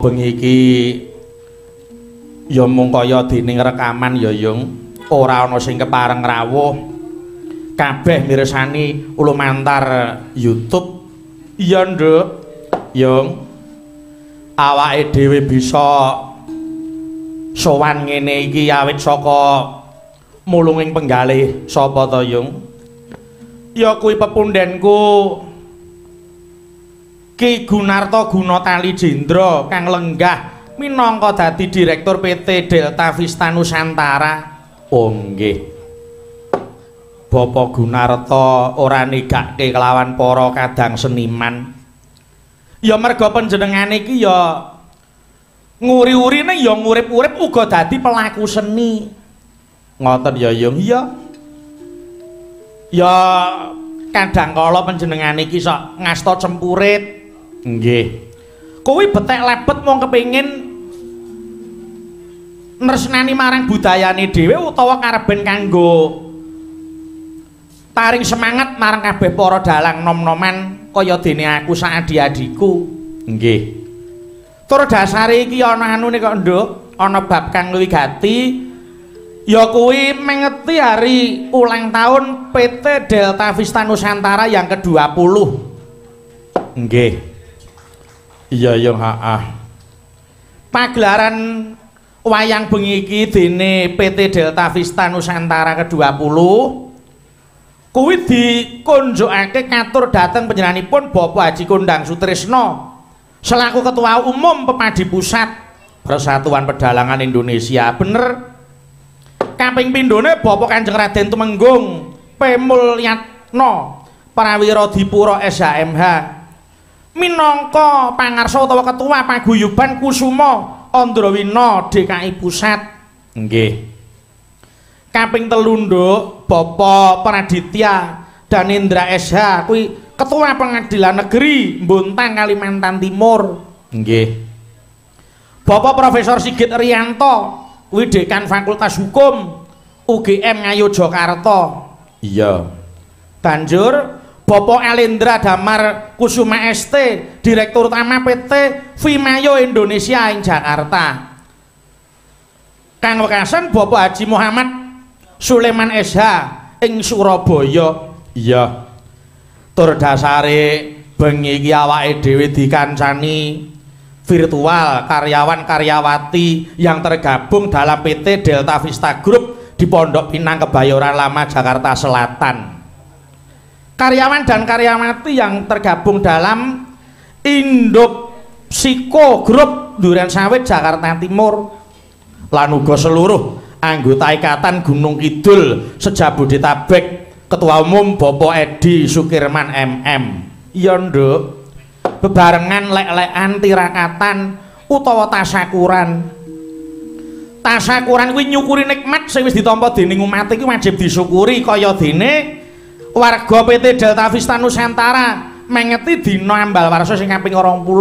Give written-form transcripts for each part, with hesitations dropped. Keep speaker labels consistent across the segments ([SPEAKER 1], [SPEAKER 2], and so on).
[SPEAKER 1] bengi iki ya mung kaya dening rekaman ya Yung, ora ana sing kepareng rawuh. Kabeh mirsani lumantar YouTube. Iya, Nduk. Yung, awake dhewe bisa sowan ngene iki awit saka mulunging penggalih sapa to, Yung? Ya kuwi pepundhenku Ki Gunarto Gunatali Jendra kang lenggah minangka dadi Direktur PT Delta Vista Nusantara. Oh nggih. Bapak Gunarto ora nigake kelawan para kadang seniman. Ya merga panjenengane iki ya nguri-urine ya ngurip-urip uga dadi pelaku seni. Ngoten ya Yung. Iya. Ya kadang kala panjenengane iki sok ngasta cempurit. Nggih. Kuwi betek lebet mung kepengin nresnani marang budayane dhewe utawa kareben kanggo taring semangat marang kabeh para dalang nom-noman kaya dene aku sak adi-adiku. Nggih. Tur dasare iki ana anune kok, Nduk, ana bab kang wigati ya kuwi mengeti hari ulang tahun PT Delta Vista Nusantara yang ke-20. Nggih. Iya Yung, pagelaran wayang bengi iki dene PT Delta Vista Nusantara ke-20 kuwi dikunjukake katur dhateng panjenenganipun Bapak Haji Kondang Sutrisno selaku Ketua Umum Pepadi Pusat Persatuan Pedalangan Indonesia. Bener kaping pindhone Bapak Kanjeng Raden Tumenggung P. Mulyatno Prawira Dipura SHMH minangka pangarsa utawa Ketua Paguyuban Kusuma Andrawina DKI Pusat. Nggih. Kaping 3 Nduk Bapak Praditya Danendra SH kuwi Ketua Pengadilan Negeri Bontang Kalimantan Timur. Nggih. Bapak Profesor Sigit Riyanto kuwi Dekan Fakultas Hukum UGM Ngayogyakarta. Iya. Banjur Bapak Elendra Damar Kusuma ST Direktur Utama PT Vimayo Indonesia ing Jakarta. Kang wekasan Bapak Haji Muhammad Sulaiman SH ing Surabaya. Iya. Tur dasare bengi iki awake dhewe dikancani virtual karyawan-karyawati yang tergabung dalam PT Delta Vista Group di Pondok Pinang Kebayoran Lama Jakarta Selatan. Karyawan dan karyawati yang tergabung dalam Indopsiko Group Duren Sawit Jakarta Timur lan uga seluruh anggota Ikatan Gunung Kidul Sejabodetabek Ketua Umum Bapak Edi Sukirman MM. Iya Nduk, bebarengan lek-lekan tirakatan utawa tasakuran. Tasakuran kuwi nyukuri nikmat sing wis ditampa dening umat iki wajib disyukuri kaya dene warga PT Delta Vista Nusantara mengeti dina ambal warsa sing kaping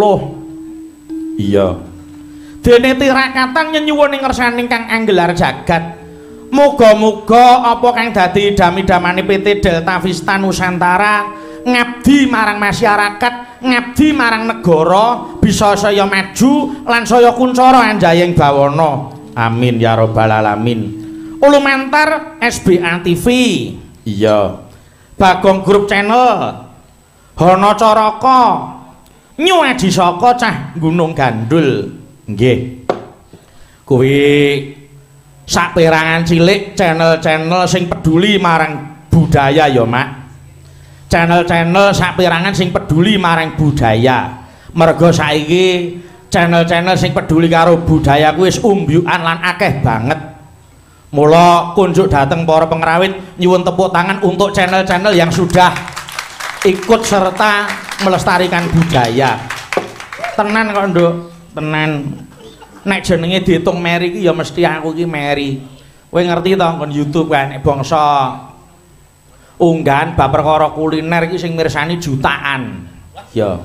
[SPEAKER 1] 20. Iya. Dene tirakatan nyenyuwun ing ngersaning kang anggelar jagat. Muga-muga apa kang dadi idam-idamane PT Delta Vista Nusantara ngabdi marang masyarakat, ngabdi marang negara bisa saya maju lan saya kuncara anjaying bawana. Amin ya rabbal alamin. Ulumantar SBA TV. Iya. Bagong Grup Channel Hono Coroko Nyu Aji Soko Cah Gunung Gandul. Nggih. Kuwi saperangan cilik channel-channel sing peduli marang budaya ya Mak. Channel-channel saperangan sing peduli marang budaya. Merga saiki channel-channel sing peduli karo budaya kuwi wis umbyukan lan akeh banget. Mula kunjuk dateng para pengrawit nyuwun tepuk tangan untuk channel-channel yang sudah ikut serta melestarikan budaya. Tenan kok Nduk, tenan. Nek jenenge diitung Mary iki ya mesti aku iki Mary. Kowe ngerti to kon YouTube kan nek bangsa unggahan bab perkara kuliner iki sing mirsani jutaan. Ya.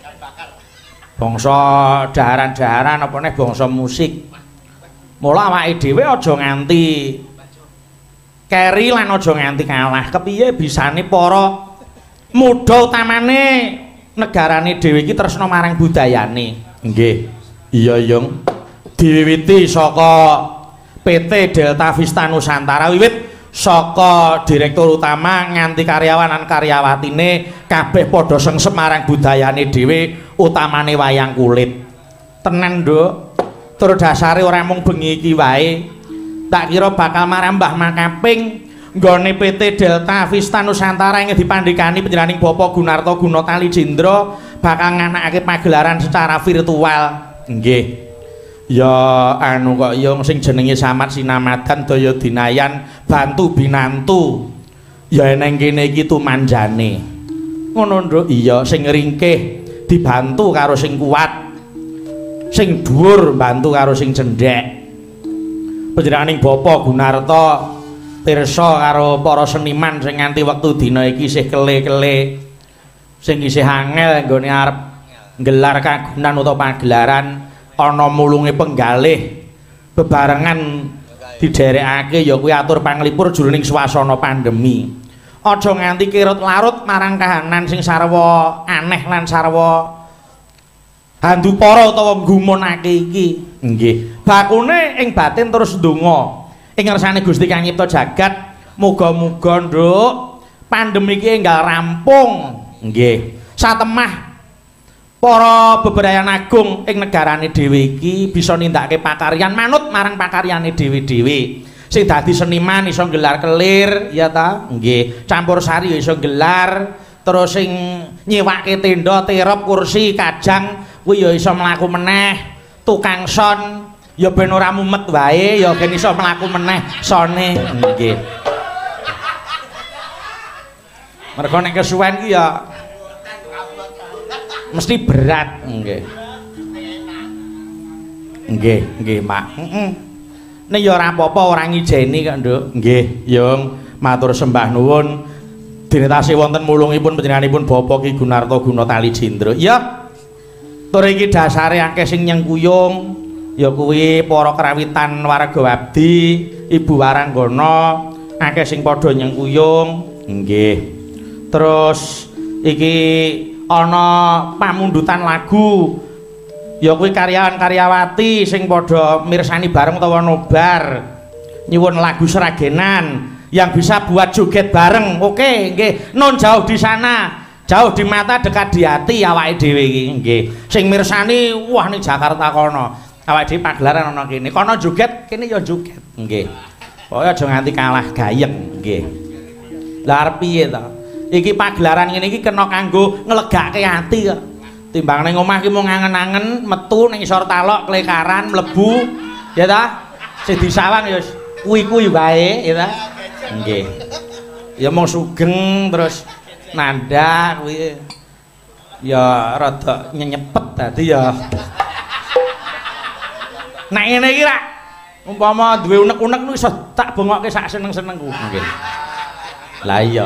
[SPEAKER 1] Bangsa daharan-daharan apa nek bangsa musik. Mula awake dhewe aja nganti keri lan aja nganti kalah. Kepiye bisane para muda utamane negarane dhewe iki tresna marang budayane. Nggih. Iya Yung, diwiwiti saka PT Delta Vista Nusantara, wiwit saka direktur utama nganti karyawan lan karyawatine kabeh padha sengsep marang budayane dhewe, utamane wayang kulit. Tenan Nduk, tur dasare ora mung bengi iki wae, tak kira bakal marambah makaping nggone PT Delta Vista Nusantara yang dipandhikani panjenenganing Bapak Gunarto Gunatali Jendra bakal nganakake pagelaran secara virtual. Nggih. Ya anu kok Yung sing jenenge Samad Sinamadan daya dinayan bantu binantu. Ya neng kene iki tumanjane. Ngono Nduk, iya sing ringkih dibantu karo sing kuat. Sing dhuwur bantu karo sing cendhek. Panjenenganing Bapak Gunarto pirsa karo para seniman sing nganti wektu dina iki isih kele-kele. Sing isih angel nggone arep nggelar kagunan utawa pagelaran ana mulunge penggalih bebarengan didherekake ya kuwi atur panglipur jroning swasana pandemi. Aja nganti kirut larut marang kahanan sing sarwa aneh lan sarwa handupara utawa nggumunake iki. Nggih. Bakune ing batin terus ndonga ing ngersane Gusti Kang Nyipta Jagat, muga-muga Nduk pandemi iki enggal rampung. Nggih. Satemah para bebrayan agung ing negarane dhewe iki bisa nindakake pakaryan manut marang pakaryane dhewe-dhewe. Sing dadi seniman iso gelar kelir, ya ta? Nggih. Campursari ya iso gelar, terus sing nyewake tenda, terop, kursi, kajang kuwi ya iso mlaku meneh. Tukang son ya ben ora mumet wae ya ben iso mlaku meneh sone. Nggih. Mergo nek kesuwen ki ya mesti berat. Nggih. Nggih, Mak. Nek ya ora apa-apa ora ngijeni kok, Nduk. Nggih, Yung, matur sembah nuwun. Dinetasi wonten mulungipun panjenenganipun Bapak Ki Gunarto Gunatali Jendra. Ya. Tur iki dasare akeh sing nyengkuyung, ya kuwi para krawitan warga Wabdi, Ibu Waranggana, akeh sing padha nyengkuyung. Nggih. Terus iki ana pamundutan lagu ya kuwi karyawan-karyawati sing padha mirsani bareng utawa nobar nyuwun lagu seragenan yang bisa buat joget bareng. Oke nggih, non jauh di sana jauh di mata dekat di hati awake dhewe iki nggih. Sing mirsani wah ning Jakarta kono awake dhewe pagelaran ana kene kono joget kene ya joget nggih. Pokoke aja nganti kalah gayeng nggih. Lah arep piye to? Iki pagelaran ngene iki kena kanggo nglegake ati kok. Timbang ning omah ki mung angen-angen metu ning isor talok klekaran mlebu ya ta. Sing disawang ya kuwi-kuwi wae ya ta. Nggih. Ya mung sugeng terus nanda kuwi ya rada nyenyepet dadi ya. Nek ngene iki ra umpama duwe unek-unek iso tak bongokke sak seneng-senengku. Nggih. Lah iya.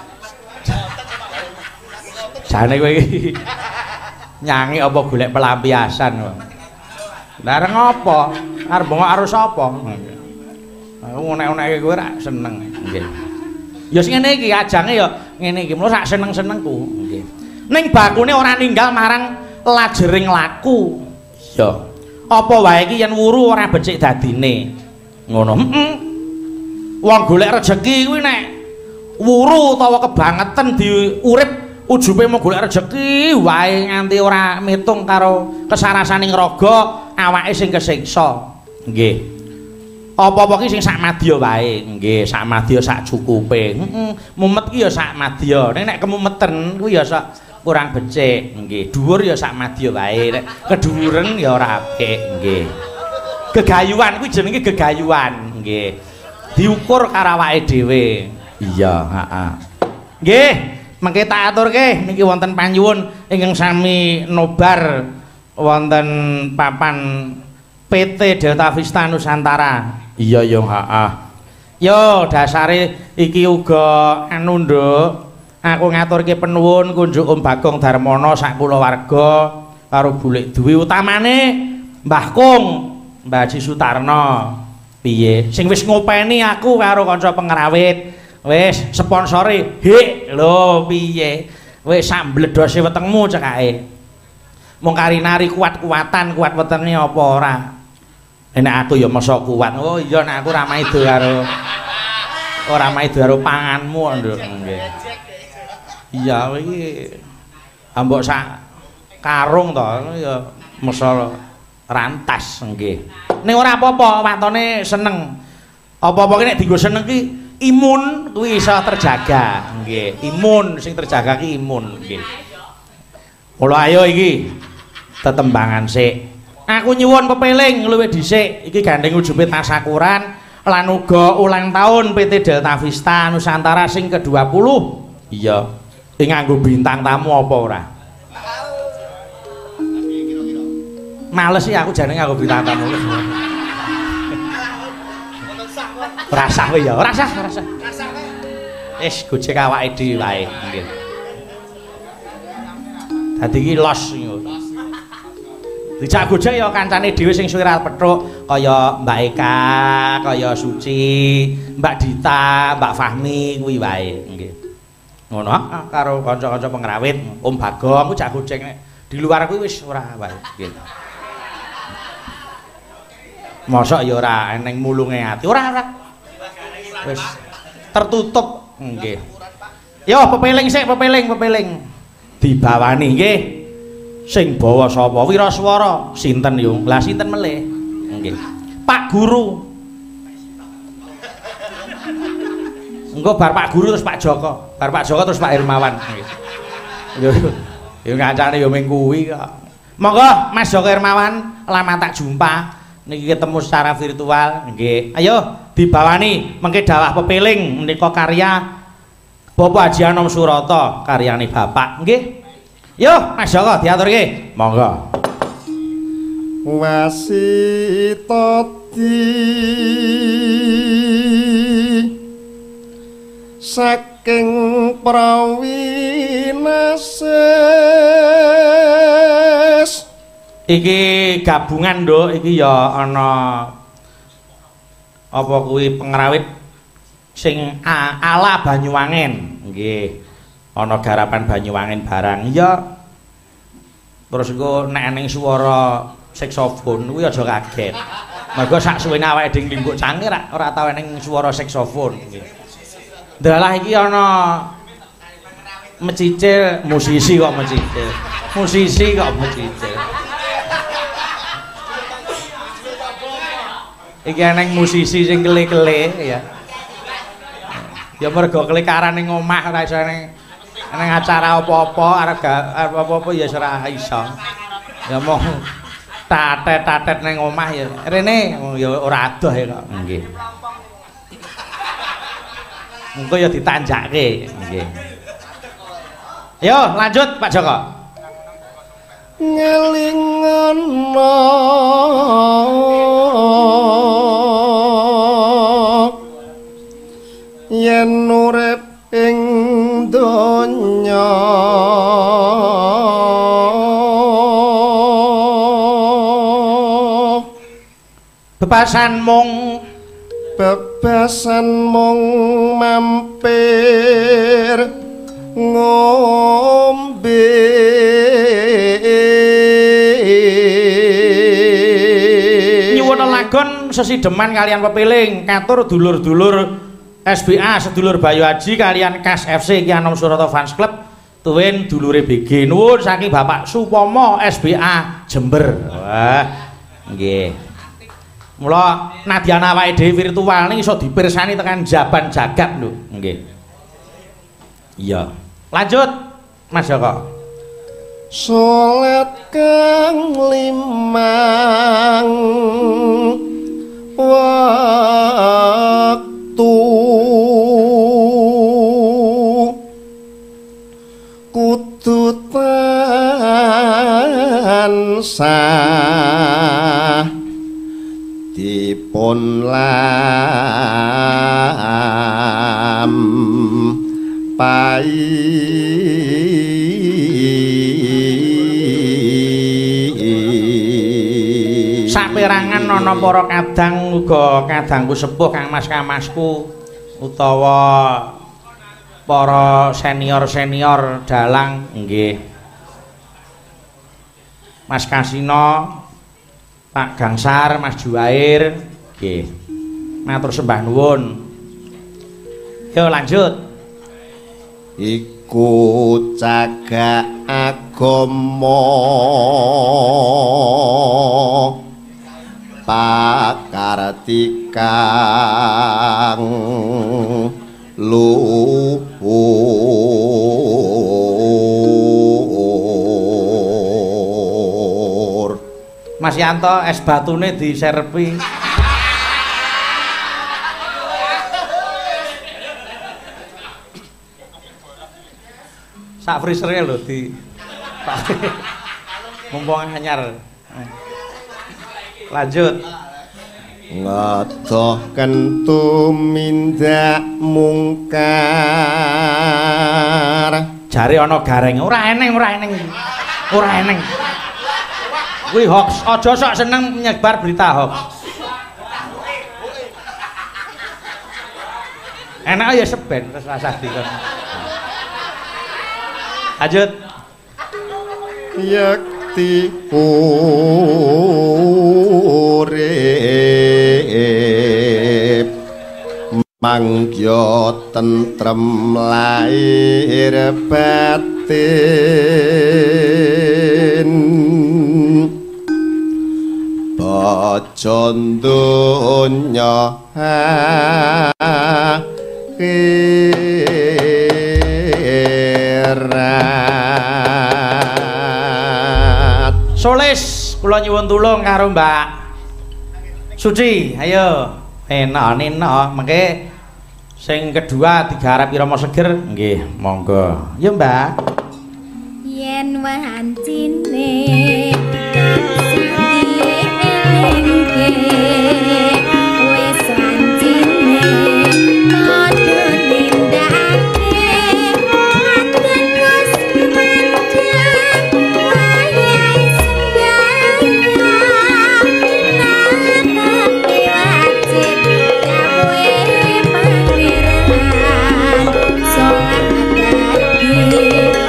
[SPEAKER 1] Jane kowe iki nyanyi apa golek pelampiasan kok. Lah areng apa? Arep bongok karo sapa? Aku unek-uneke kowe ra seneng. Nggih. Ya sing ngene iki ajange ya ngene iki, mula sak seneng-senengku. Nggih. Ning bakune ora ninggal marang lajering laku. Ya. Apa wae iki yen wuru ora becik dadine. Ngono. Heeh. Wong golek rejeki kuwi nek wuru utawa kebangetan diurip ujube mau golek rejeki wae nganti ora mitung karo kesarasaning raga awake sing kesiksa. Nggih. Apa-apa ki sing sak madya wae. Nggih, sak madya sak cukupe. Mumet ki ya sak madya. Nek kemumeten kuwi ya sak kurang becik. Nggih. Dhuwur ya sak madya wae. Nek kedhuwuren ya ora apik. Nggih. Gegayuhan kuwi jenenge gegayuhan. Nggih. Diukur karo awake dhewe. Iya, heeh. Nggih. Mengke tak aturke niki wonten panyuwun ingkang sami nobar wonten papan PT Delta Vista Nusantara. Iya yo heeh. Yo dasare iki uga anu Nduk. Aku ngaturke penuwun kunjuk Om Bagong Darmono sak kulawarga karo Bulik Duwi utamane Mbah Kung, Mbah Haji Sutarno. Piye? Sing wis ngopeni aku karo kanca pengrawit. Wis sponsore hik lho piye wis sak mbledhose wetengmu cekake mung kari-nari kuat-kuatan kuat wetenge apa ora enek aku ya masa kuat oh iya nek aku ora maido karo panganmu nggih iya iki ambok sak karung to ya masa rantas nggih ning ora apa-apa watone seneng apa-apa ki nek dienggo seneng ki imun kuwi iso terjaga nggih imun sing terjaga ki imun nggih kula ayo iki tetembangan sik aku nyuwun pepeling luwih dhisik iki gandeng ujube tasakuran lan uga ulang tahun PT Delta Vista Nusantara sing ke-20 iya iki nganggo bintang tamu apa ora males sih aku jane nganggo bintang tamu rasah ya rasah wis gojek awake dhewe wae nggih dadi iki los dijak gojek ya kancane dhewe sing suwe ra pethuk kaya Mbak Eka kaya Suci Mbak Dita Mbak Fahmi kuwi wae nggih ngono karo kanca-kanca pengrawit Om Bagong ku jak gojek nek di luar kuwi wis ora wae nggih mosok ya ora eneng mulunge ati ora wis tertutup nggih yo pepeling sik pepeling dibawani nggih sing bawa sapa wiraswara sinten yo lah sinten melih nggih Pak Guru engko bar Pak Guru terus Pak Joko bar Pak Joko terus Pak Hermawan nggih yo kancane yo ming kuwi kok monggo Mas Joko Hermawan lama tak jumpa niki ketemu secara virtual nggih ayo dibawani mengke dawah pepeling menika karya Bapak Haji Anom Surata karyane Bapak nggih yo Mas Joko diaturke monggo
[SPEAKER 2] wasitati saking prawinases
[SPEAKER 1] iki gabungan nduk iki ya ana apa kuwi pengrawit sing ala Banyuwangen nggih ana garapan Banyuwangen barang iya terus engko nek ning swara saksofon kuwi aja kaget mergo sak suwene awake dhewe nglimbuk cangkir ora tau ning swara saksofon nggih ndalah iki ana mecicil musisi kok mecicil iki eneng musisi sing kele-kele ya. Ya mergo kelikaran ning omah ora iso ning acara apa-apa arep apa-apa ya ora iso. Ya mong tatet-tatet ning omah ya. Rene ya ora adoh ya kok. Nggih. Engko ya ditanjakke nggih. Yo lanjut Pak Joko.
[SPEAKER 2] Ngelingono yen urip ing donya
[SPEAKER 1] bebasan mung
[SPEAKER 2] mampir ngombe
[SPEAKER 1] nyuwun lagon sesideman kalian pepiling katur dulur-dulur SBA sedulur Bayu Haji kalian Kas FC Ki Anom Surata Fans Club tuwin dulure BG nuwun saking Bapak Supomo SBA Jember wah nggih mula nadyan awake dhewe virtual ning iso dipirsani tekan jaban jagat lho nggih iya lanjut Mas Joko
[SPEAKER 2] salat kang limang waktu kudu tansah dipun lampahi
[SPEAKER 1] saperangan ana para kadang uga kadangku sepuh Kang Mas Kamasku utawa para senior-senior dalang nggih Mas Kasino, Pak Gangsar, Mas Juwair, nggih. Matur sembah nuwun. Yo lanjut.
[SPEAKER 2] Iku cagak agama pakartikang luhur.
[SPEAKER 1] Mas Yanto es batune diserpi. Sak freezere lho di mumpung anyar. Lanjut.
[SPEAKER 2] Ngadohken tumindak mungkar.
[SPEAKER 1] Jare ana gareng, ora eneng. Kuwi hoax, aja sok seneng nyebar berita hoax. Enak ya seben terus rasah dikon. Lanjut.
[SPEAKER 2] Yakti urip mangya tentrem lahir batin baja donya akhirat.
[SPEAKER 1] Solis kula nyuwun tulung karo Mbak Suci, ayo enak mengke sing kedua digarap irama seger nggih monggo ya Mbak.
[SPEAKER 3] Yen wancine kasih elengke wis wancine padha nindakake anten wis mandang wayahe sembayang natapi wajib gawe pangeran soal dadi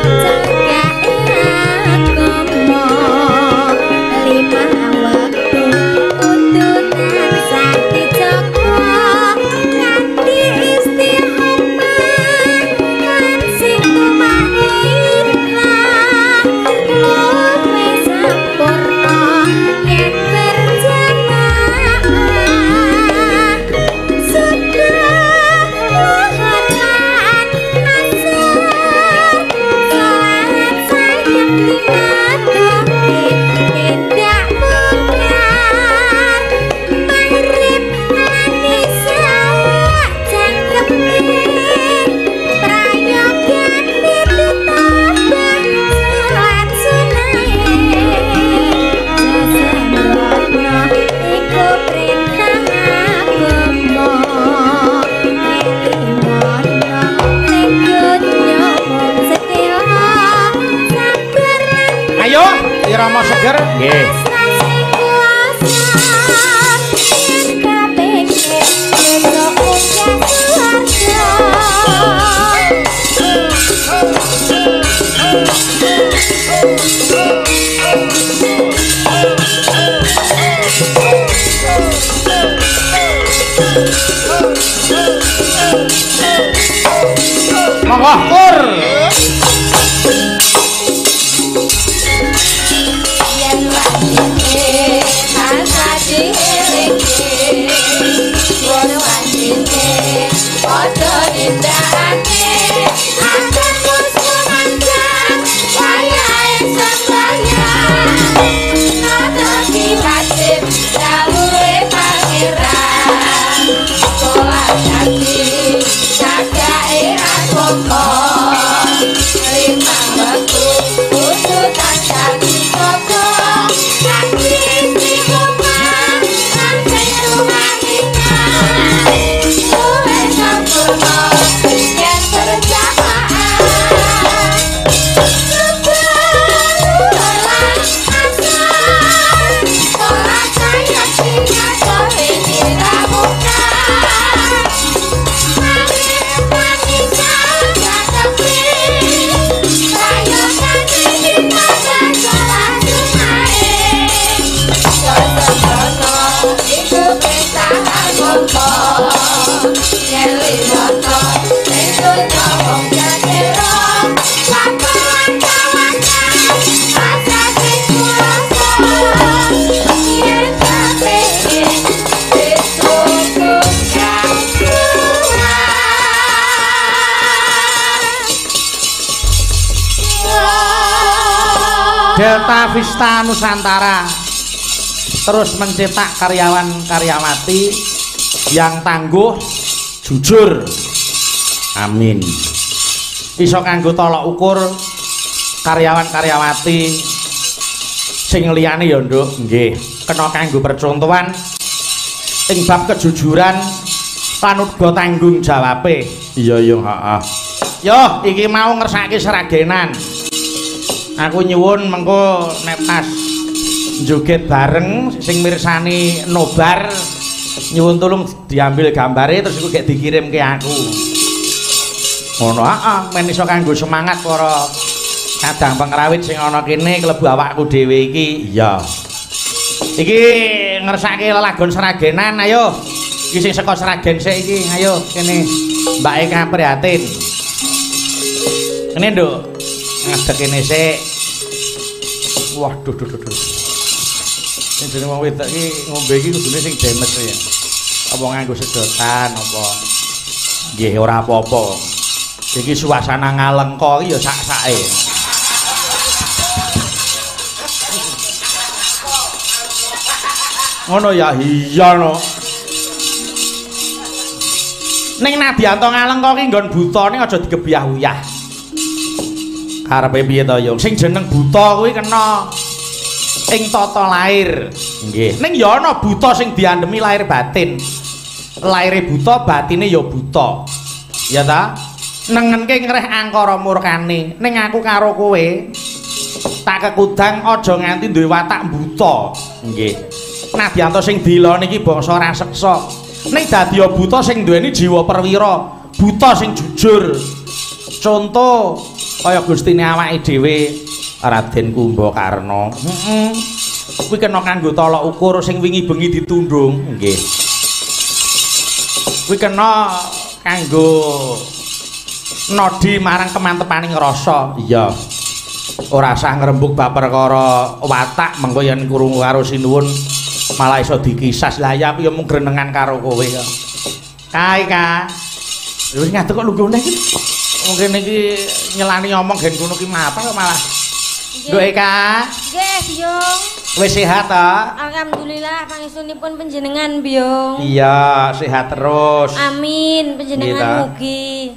[SPEAKER 1] irama seger nggih. Monggo kur. Delta Vista Nusantara terus mencetak karyawan-karyawati yang tangguh, jujur. Amin. Iso kanggo tolok ukur karyawan-karyawati sing liyane ya nduk nggih kena kanggo percontohan ing bab kejujuran lan uga tanggung jawabe. Iya heeh. Yo iki mau ngersake seragenan. Aku nyuwun mengko nek pas joget bareng sing mirsani nobar nyuwun tulung diambil gambare terus iku gek dikirim ke aku. Ngono men iso kanggo semangat para kadang pengrawit sing ana kene klebu awakku dhewe iki. Iya. Iki ngersake lelagon seragenan ayo. Iki sing saka Seragen sik iki ayo kene Mbak Eka prihatin. Kene nduk. Ngadeg kene sik. Waduh duh. Sing jenenge wong wedok iki ngombe iki kudune sing demes ya. Apa nganggo sedotan apa. Nggih ora apa-apa. Iki suasana ngalengka iki ya sak-sake. Ngono ya iya no. Ning Nadianto ngalengka ki nggon buta ning aja digebyah-uyah. Karepe piye to yo? Sing jeneng buta kuwi kena ing tata lair. Nggih. Ning ya ana buta sing diandemi lair batin. Laire buta, batine ya buta. Ya ta? Nengenke ngreh angkara murkane. Ning aku karo kowe tak kekudang aja nganti duwe watak buta. Nggih. Nadianto sing dilone iki bangsa raseksa. Ning dadi buta sing duweni jiwa perwira, buta sing jujur. Contoh kaya gustine awake dhewe Raden Kumbakarna. Kuwi kena kanggo tolok ukur sing wingi bengi ditundung, nggih. Kuwi kena kanggo nodi marang kemantepaning rasa. Iya. Ora usah ngrembug bab perkara watak mengko yen krungu karo sinuwun malah iso dikisas. Lah ya aku ya mung grenengan karo kowe ya. Kae Ka. Lho ngadeg kok lunggone iki. Mungkin iki nyelani ngomong gen kono ki mapan kok malah. Nduk Eka.
[SPEAKER 3] Nggih, Byung.
[SPEAKER 1] Wis sehat ta?
[SPEAKER 3] Alhamdulillah pangestunipun panjenengan, Byung.
[SPEAKER 1] Iya, sehat terus.
[SPEAKER 3] Amin, panjenengan mugi.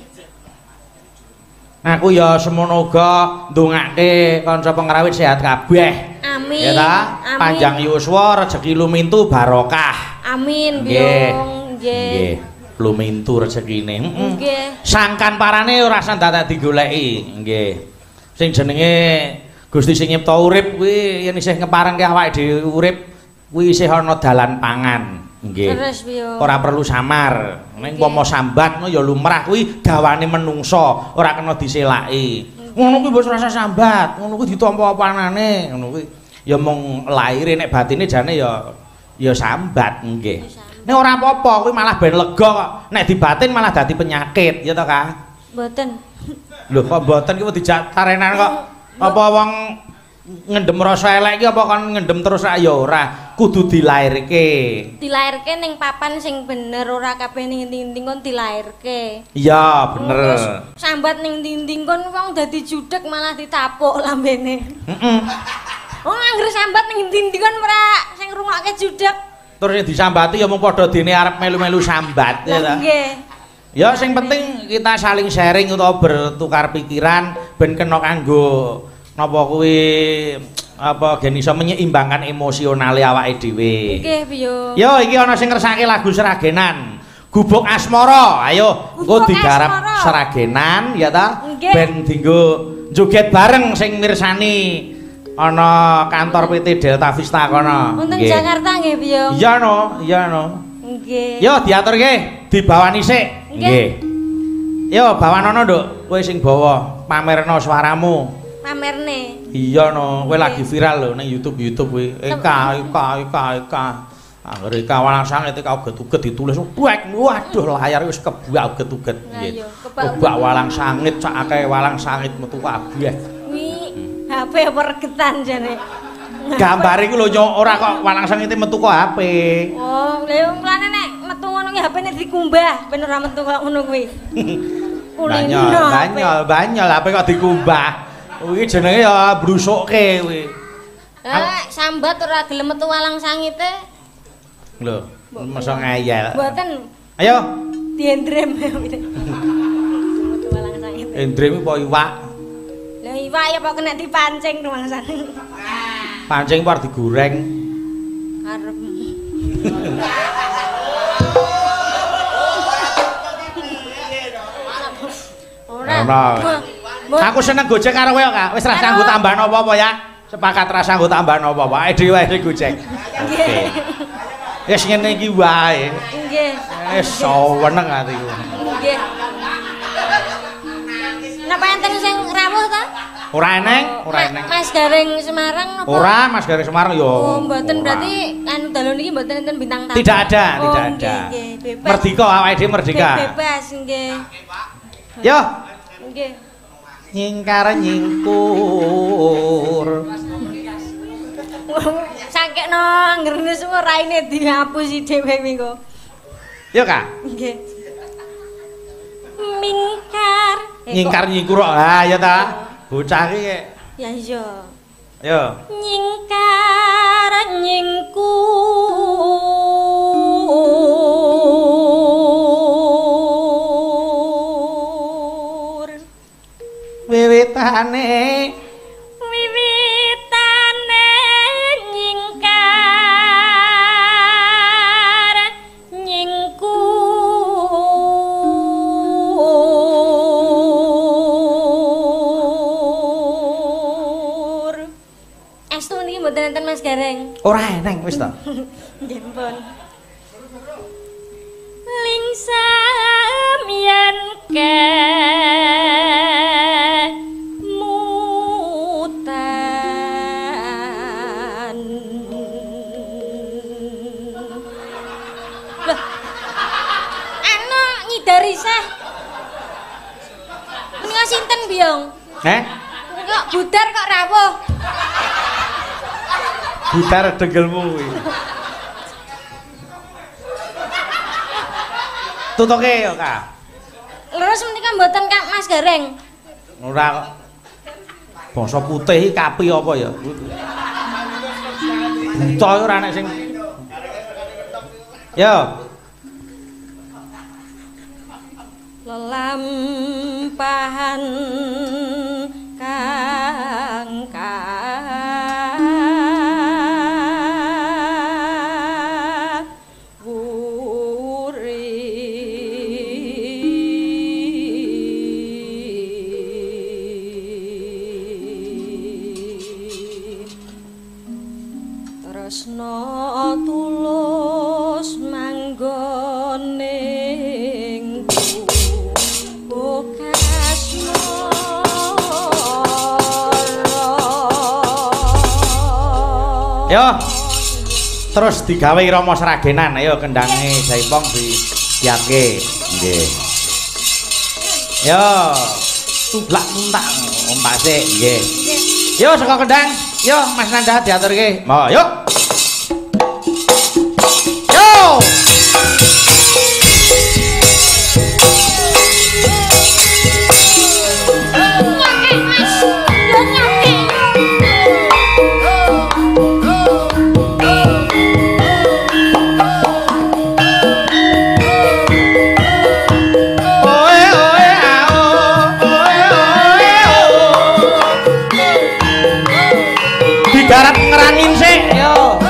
[SPEAKER 1] Aku ya semono uga ndongake kanca pengrawit sehat kabeh.
[SPEAKER 3] Amin.
[SPEAKER 1] Ya ta? Panjang yuswa, rezeki lumintu barokah.
[SPEAKER 3] Amin, Byung.
[SPEAKER 1] Nggih. Lumintu rezekine.
[SPEAKER 3] Nggih.
[SPEAKER 1] Sangkan parane ora usah dadak digoleki. Nggih. Sing jenenge Gusti sing nyipta urip kuwi yen isih ngeparengke awake dhewe urip kuwi isih ana dalan pangan. Nggih.
[SPEAKER 3] Terus Byung.
[SPEAKER 1] Ora perlu samar. Ning umpama sambat ya lumrah kuwi gawane menungso, ora kena diselaki. Ngono kuwi wis rasa sambat, ngono kuwi ditampa apanane, ngono kuwi ya mung laire nek batine jane ya sambat nggih. Nek ora apa-apa kuwi malah ben lega kok. Nek dibatin malah dadi penyakit, ya to, Kak?
[SPEAKER 3] Mboten.
[SPEAKER 1] Lho kok mboten ki dijak tarenan kok. Apa wong ngendem rasa elek iki apa kon ngendem terus ya ora, kudu dilairke.
[SPEAKER 3] Dilairke ning papan sing bener, ora kabeh ning endi-endi kon dilairke.
[SPEAKER 1] Iya, bener.
[SPEAKER 3] Terus sambat ning endi-endi kon wong dadi judeg malah ditapuk lambene.
[SPEAKER 1] Heeh.
[SPEAKER 3] Wong anggere sambat ning endi-endi kon ora sing ngrungokke judeg.
[SPEAKER 1] Terus disambati ya mung padha dene arep melu-melu sambat ya ta.
[SPEAKER 3] Nggih.
[SPEAKER 1] Ya sing penting kita saling sharing utawa bertukar pikiran ben kena kanggo napa kuwi apa gen iso menyeimbangkan emosionale awake dhewe.
[SPEAKER 3] Nggih, Byung.
[SPEAKER 1] Yo iki ana sing ngersake lagu seragenan. Gubuk Asmara. Ayo engko digarap seragenan ya ta. Ben dienggo joget bareng sing mirsani ana kantor PT Delta Vista kono.
[SPEAKER 3] Wonten Jakarta nggih, Byung.
[SPEAKER 1] Iya no, iya no.
[SPEAKER 3] Nggih.
[SPEAKER 1] Yo diaturke, dibawani sik. Nggih. Yo bawanono, Nduk. Kowe sing bawa pamerno swaramu.
[SPEAKER 3] Pamerne.
[SPEAKER 1] Iya no, kowe lagi viral lho ning YouTube kuwi. Eka. Anggere Eka Walang Sangit Eka uget-uget ditulis buek. Waduh, layar wis kebuak uget-uget. Nggih. Kebak Walang Sangit sak akeh Walang Sangit metu kabeh.
[SPEAKER 3] Kuwi HP pergetan jane.
[SPEAKER 1] Gambar iku lho ora kok Walang Sangite metu kok HP.
[SPEAKER 3] Oh, lha mulane nek metu ngono ki HP-ne dikumbah ben ora metu kok ngono kuwi.
[SPEAKER 1] Banyol HP kok dikumbah. Kuwi jenenge ya brusukke kuwi.
[SPEAKER 3] Sambat ora gelem metu walang sangite.
[SPEAKER 1] Lho, masa ngayal.
[SPEAKER 3] Mboten.
[SPEAKER 1] Ayo.
[SPEAKER 3] Diendrem. Metu walang sangite.
[SPEAKER 1] Endrem apa iwak?
[SPEAKER 3] Lah iwak ya kok kena dipancing rumangsane.
[SPEAKER 1] Pancing par digoreng.
[SPEAKER 3] Arep. Ora.
[SPEAKER 1] Aku seneng gojek karo kowe kok. Wis ra sanggo tambahan apa-apa ya. Sepakat ra sanggo tambahan apa-apa. Ae dhewe wae gojek. Oke. Wis ngene iki wae.
[SPEAKER 3] Nggih.
[SPEAKER 1] Wis seneng atiku.
[SPEAKER 3] Nggih. Napa enten sing rawuh ta?
[SPEAKER 1] Ora eneng, ora eneng.
[SPEAKER 3] Mas Gareng Semarang napa?
[SPEAKER 1] Ora, Mas Garing Semarang yo.
[SPEAKER 3] Oh, mboten berarti anu dalun iki mboten enten bintang tamu.
[SPEAKER 1] Tidak ada,
[SPEAKER 3] Oh,
[SPEAKER 1] tidak
[SPEAKER 3] nggih,
[SPEAKER 1] ada.
[SPEAKER 3] nggih, bebas.
[SPEAKER 1] Merdeka awake dhewe merdeka.
[SPEAKER 3] Bebas nggih.
[SPEAKER 1] Yo,
[SPEAKER 3] Nggih.
[SPEAKER 1] nyingkar nyingkur.
[SPEAKER 3] Sakekno anggerne semua raine dihapusi dhewe minggo.
[SPEAKER 1] Yo, Kak.
[SPEAKER 3] Nggih. Mingkar.
[SPEAKER 1] Nyingkar nyingkur. Ah, ya ta. Bocah iki.
[SPEAKER 3] Ya iya.
[SPEAKER 1] Yo.
[SPEAKER 3] Nyingkar nyingkur.
[SPEAKER 1] Wiwitane
[SPEAKER 3] nyingkar nyingkur. Estu niki mboten enten Mas Gareng.
[SPEAKER 1] ora eneng wis ta.
[SPEAKER 3] Nggih pun. Lingsam yen mutan. Lah. Anu nyidari sah. Menika sinten Biong? Kok budar kok rawuh.
[SPEAKER 1] Butar degelmu kuwi. Tutuke yo, Kak.
[SPEAKER 3] Leres menika mboten Kak Mas Gareng.
[SPEAKER 1] Ora kok. Basa putih iki kapi apa ya? Buta ora nek sing. Yo.
[SPEAKER 3] Lelampahan kang tresna tulus manggoning
[SPEAKER 1] Yo. Terus digawe irama seragenan, ayo kendange Jaipong disiapke. Nggih. Yo. Tublak muntak ompase nggih. Yo saka kendang, yo Mas Nanda diaturke. Mo, yuk. Yo. Garap ngerangin sih, yo.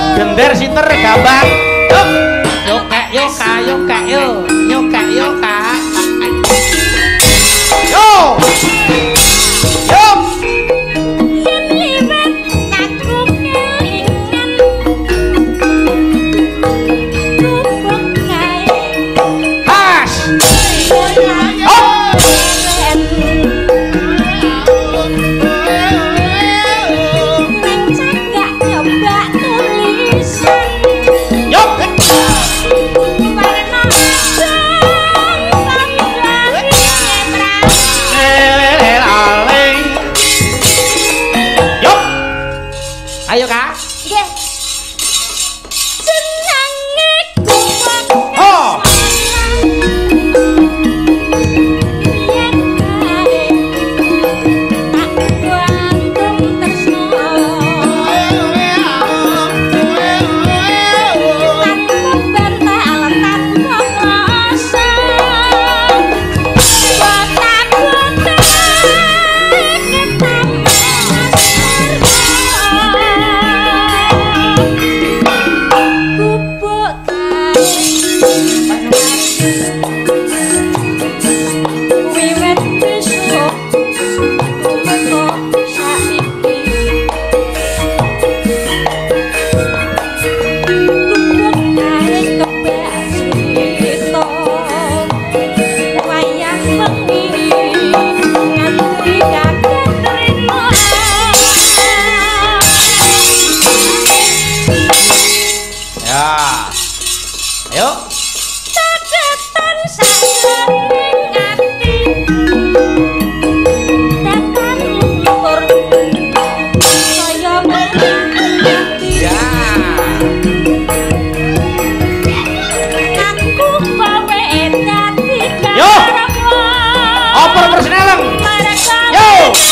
[SPEAKER 1] Ya. Ayo.
[SPEAKER 3] Caketan saling ati. Tekan lumpur. Saya mati.
[SPEAKER 1] Ya.
[SPEAKER 3] Aku kowe dadi
[SPEAKER 1] Yo.
[SPEAKER 3] karepmu.
[SPEAKER 1] Oper perseneleng. Yo.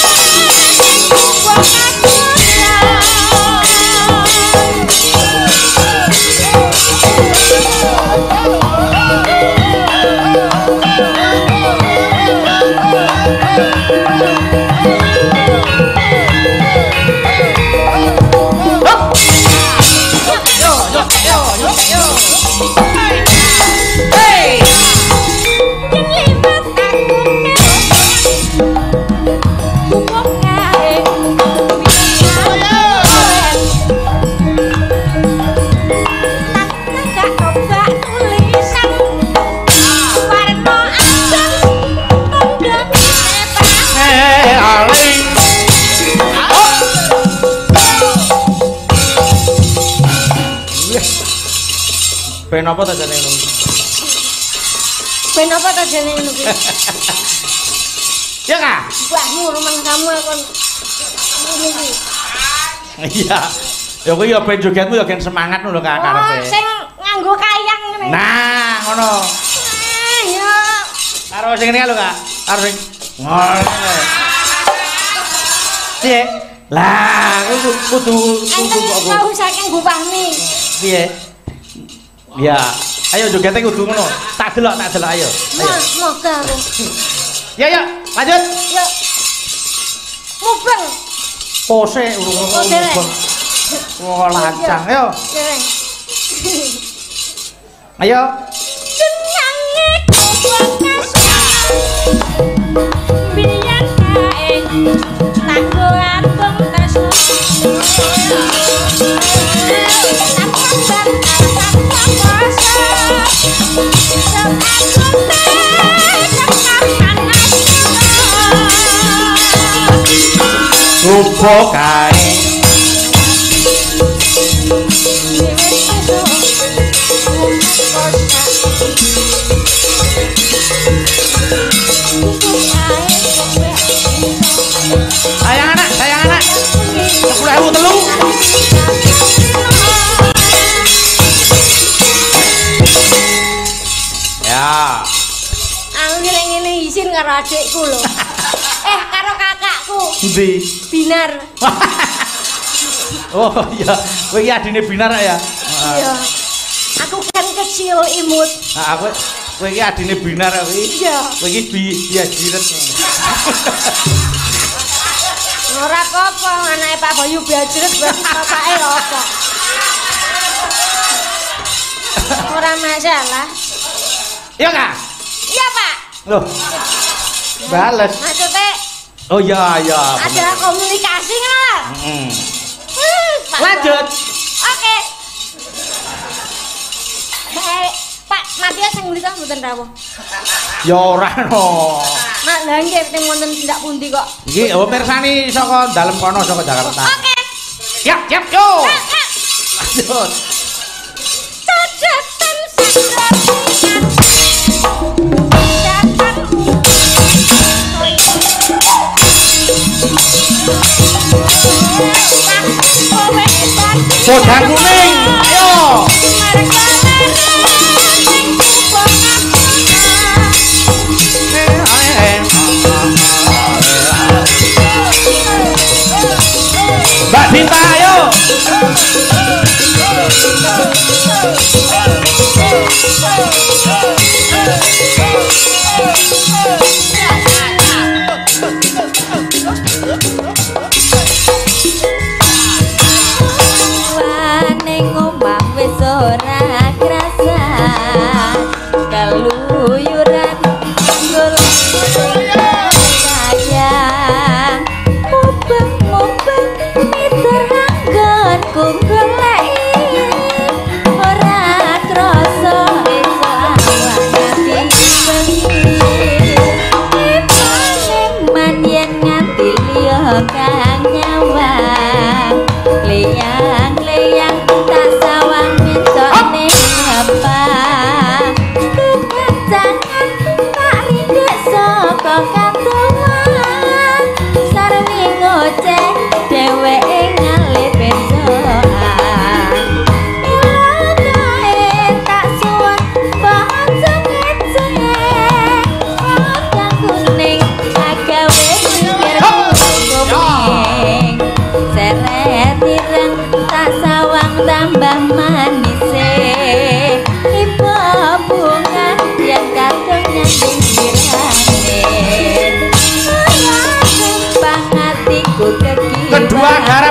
[SPEAKER 1] Ben apa ta jane ngono?
[SPEAKER 3] Ben apa ta jane ngono kuwi?
[SPEAKER 1] Ya Kak?
[SPEAKER 3] Mbahmu rumah kamu kon.
[SPEAKER 1] Iya. Ya kuwi ya ben jogetmu ya gen semangat ngono Kak karepe.
[SPEAKER 3] Oh, sing nganggo kayang ngene.
[SPEAKER 1] Nah, ngono.
[SPEAKER 3] Ya.
[SPEAKER 1] Karo sing ngene lho Kak. Karo sing ngono. Piye? Lah, kudu kok.
[SPEAKER 3] Mau saking Bu Fahmi.
[SPEAKER 1] Piye? Ya, ayo jogetnya kudu ngono. Tak delok ayo.
[SPEAKER 3] Moga aku.
[SPEAKER 1] Ya, lanjut.
[SPEAKER 3] Yuk. Mubeng.
[SPEAKER 1] Pose urung. Wah, lancang. Ayo. Ayo.
[SPEAKER 3] Jenenge kuwakas. Biyen kae tanggo atung tresno.
[SPEAKER 1] Rupa kae sayang anak 10.000 telu. Ya.
[SPEAKER 3] Aku ngene izin karo adikku lho. Karo kakakku.
[SPEAKER 1] Endi?
[SPEAKER 3] Binar.
[SPEAKER 1] Oh iya, kowe iki adine Binar ya.
[SPEAKER 3] Iya. Aku kan kecil imut.
[SPEAKER 1] Nah, kowe iki adine Binar kuwi.
[SPEAKER 3] Iya.
[SPEAKER 1] Kowe iki bias jiret.
[SPEAKER 3] Ora apa-apa, anake Pak Bayu biajret bapake apa. Ora masalah.
[SPEAKER 1] Iya Kak?
[SPEAKER 3] Iya, Pak.
[SPEAKER 1] Loh. Bales.
[SPEAKER 3] Maksudnya
[SPEAKER 1] Oh iya.
[SPEAKER 3] ada komunikasi nggak?
[SPEAKER 1] Lanjut.
[SPEAKER 3] Oke. Pak Matias yang beli mboten rawuh.
[SPEAKER 1] Ya ora no.
[SPEAKER 3] Mak lha nggih teng wonten tindak pundi kok.
[SPEAKER 1] Iki mirsani saka dalem kono saka Jakarta.
[SPEAKER 3] Oke.
[SPEAKER 1] Siap, yo. Lanjut.
[SPEAKER 3] Cacetan sandratingan. Datang.
[SPEAKER 1] Podang kuning. Ayo. Mbak Dinta ayo.
[SPEAKER 3] Ning omah wis ora krasa keluyuran sayang mubeng mitur anggonku goleki ora krasa wis awak man yen nganti liya kang nyawang leyang tak sawang minta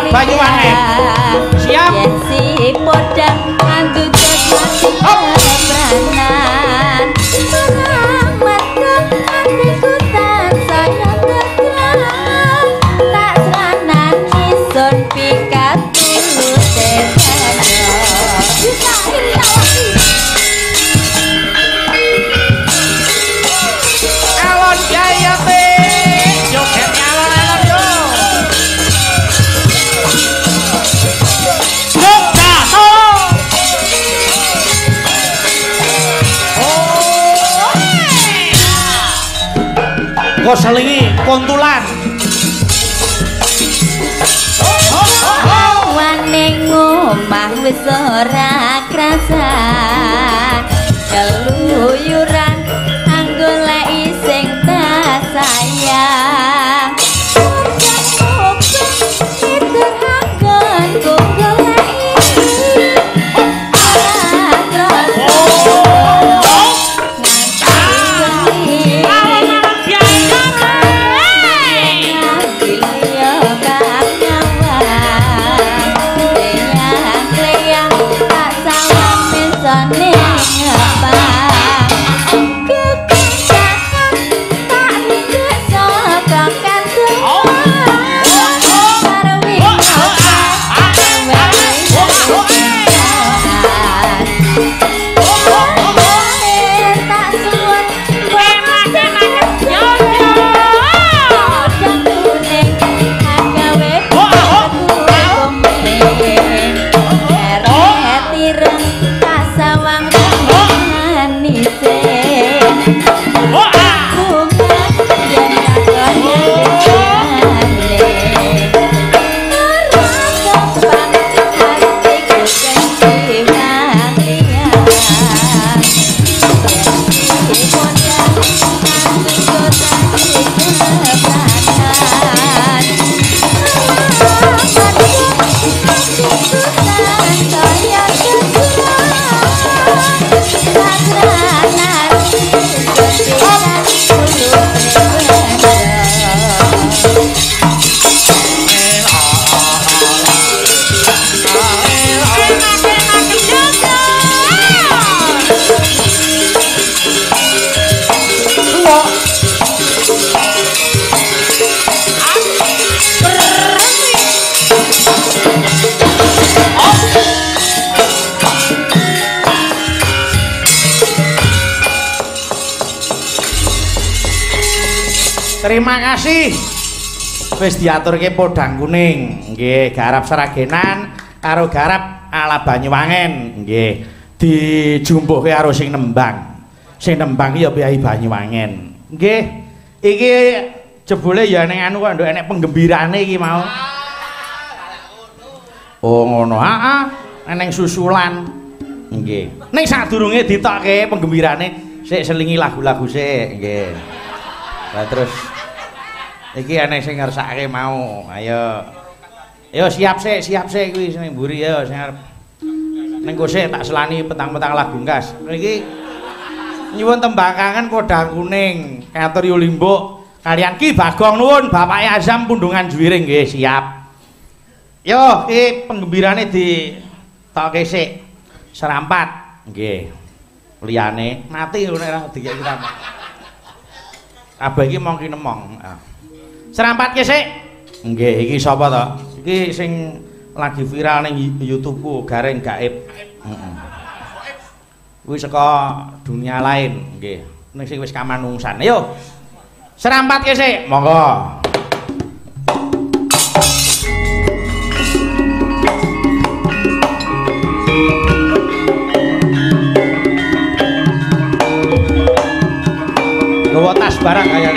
[SPEAKER 1] Banyuwangen. Siap.
[SPEAKER 4] Yen si podang andudut mati kebranan. Rahmatku hatiku tansah ngetlan. Tak seranan isun pikat dulu tekano.
[SPEAKER 1] Alon Jayate. Joget alon-alon yo. Kok selingi kontulan.
[SPEAKER 4] Waning omah wis ora krasan. Keluyuran anggoleki sing tak sayang. Itu anggonku goleki.
[SPEAKER 1] Terima kasih. Wis diaturke podang kuning. Nggih, garap Seragenan karo garap ala Banyuwangen. Nggih. Dijumbuhke karo sing nembang. Sing nembang ya Kyai Banyuwangen. Nggih. Iki jebule ya ning anu kok nduk enek penggembirane iki mau. Oh ngono. Heeh. Eneng susulan. Nggih. Ning sadurunge ditokke penggembirane, sik selingi lagu-lagu sik. Nggih. Lah terus iki ana sing ngersake mau. Ayo. Yo siap sik kuwi sing mburi ya sing arep. Ning kosek tak selani petang-petang lagu ngas. Iki nyuwun tembang kangen podang kuning. Katur Yulimbuk kalian Ki Bagong nuwun Bapak Azam Pundungan Juwiring nggih siap. Yo iki penggembirane di tokke sik. Serampat nggih. Liyane mati ngono ora dikek kita. Abah iki mongki nemong. Serampat ke sik. Nggih, iki sapa to? Iki sing lagi viral ning YouTube-ku, Gareng Gaib. Heeh. Kuwi saka dunia lain, nggih. Ning sing wis kamanungsan. Ayo. Serampat ke sik, monggo. Gawa tas barang kaya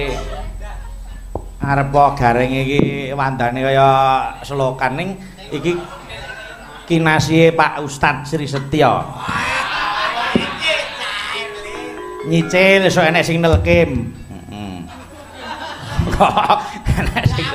[SPEAKER 1] arep gareng iki wandane kaya selokan ning iki kinasihe Pak Ustadz Sri Setya. Nyicil esuk enek sing nelkim. Heeh. Kok enek sing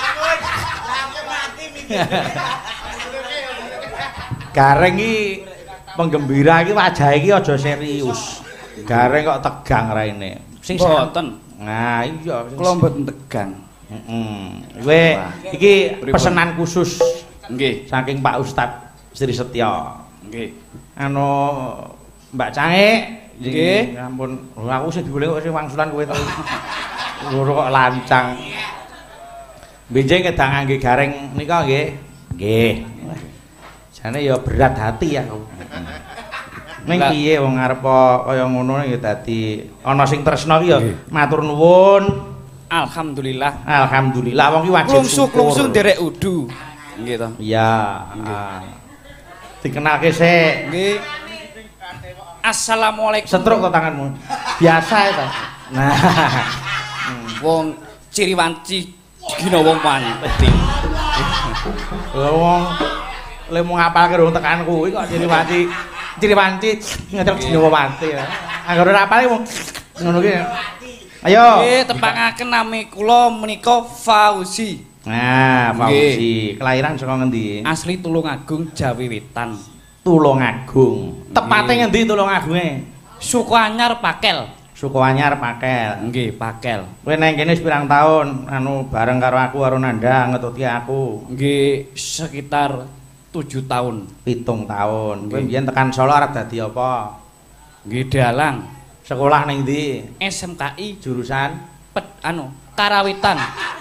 [SPEAKER 1] Gareng iki penggembira iki wajah iki aja serius. Gareng kok tegang raine. Sing
[SPEAKER 5] mboten.
[SPEAKER 1] Nah, iya
[SPEAKER 5] Kula mboten tegang.
[SPEAKER 1] Kowe iki pesenan khusus
[SPEAKER 5] Nggih,
[SPEAKER 1] saking Pak Ustadz Sri Setya.
[SPEAKER 5] Nggih.
[SPEAKER 1] Anu Mbak Cangik,
[SPEAKER 5] nggih.
[SPEAKER 1] Ya ampun, aku sing digolek kok sing wangsulan kowe to. Loro kok lancang. Benjing kedang ngangge gareng nika nggih. Nggih. Jane ya berat hati ya. Ning piye wong arep kaya ngono ya dadi ana sing tresna ki ya matur nuwun.
[SPEAKER 5] Alhamdulillah.
[SPEAKER 1] Alhamdulillah wong ki wajib syukur.
[SPEAKER 5] Klungsung derek udu. Nggih to.
[SPEAKER 1] Iya. Dikenalke sik.
[SPEAKER 5] Nggih. Assalamualaikum.
[SPEAKER 1] Setruk kok tanganmu. Biasa ya. Nah.
[SPEAKER 5] Wong Ciriwanci dina wong mati.
[SPEAKER 1] Wong le mau ngapalke wong tekan kuwi kok Ciriwanci ngetrek dina wong mati ya. Anggere ora apal wong ngono ki. Ayo.
[SPEAKER 5] Nggih, tepangaken nami kula menika Fauzi.
[SPEAKER 1] Nah, Fauzi, kelahiran saka ngendi?
[SPEAKER 5] Asli Tulungagung, Jawi Wetan.
[SPEAKER 1] Tulungagung. Tepate ngendi Tulungagunge?
[SPEAKER 5] Suku Anyar Pakel.
[SPEAKER 1] Suku Anyar Pakel.
[SPEAKER 5] Nggih, Pakel.
[SPEAKER 1] Kowe nang kene pirang taun anu bareng karo aku karo Nanda ngetuti aku?
[SPEAKER 5] Nggih, sekitar 7 tahun.
[SPEAKER 1] 7 tahun. Kowe mbiyen tekan Solo arep dadi apa?
[SPEAKER 5] Nggih, dalang.
[SPEAKER 1] Sekolah ning ndi?
[SPEAKER 5] SMKI
[SPEAKER 1] Jurusan
[SPEAKER 5] Karawitan.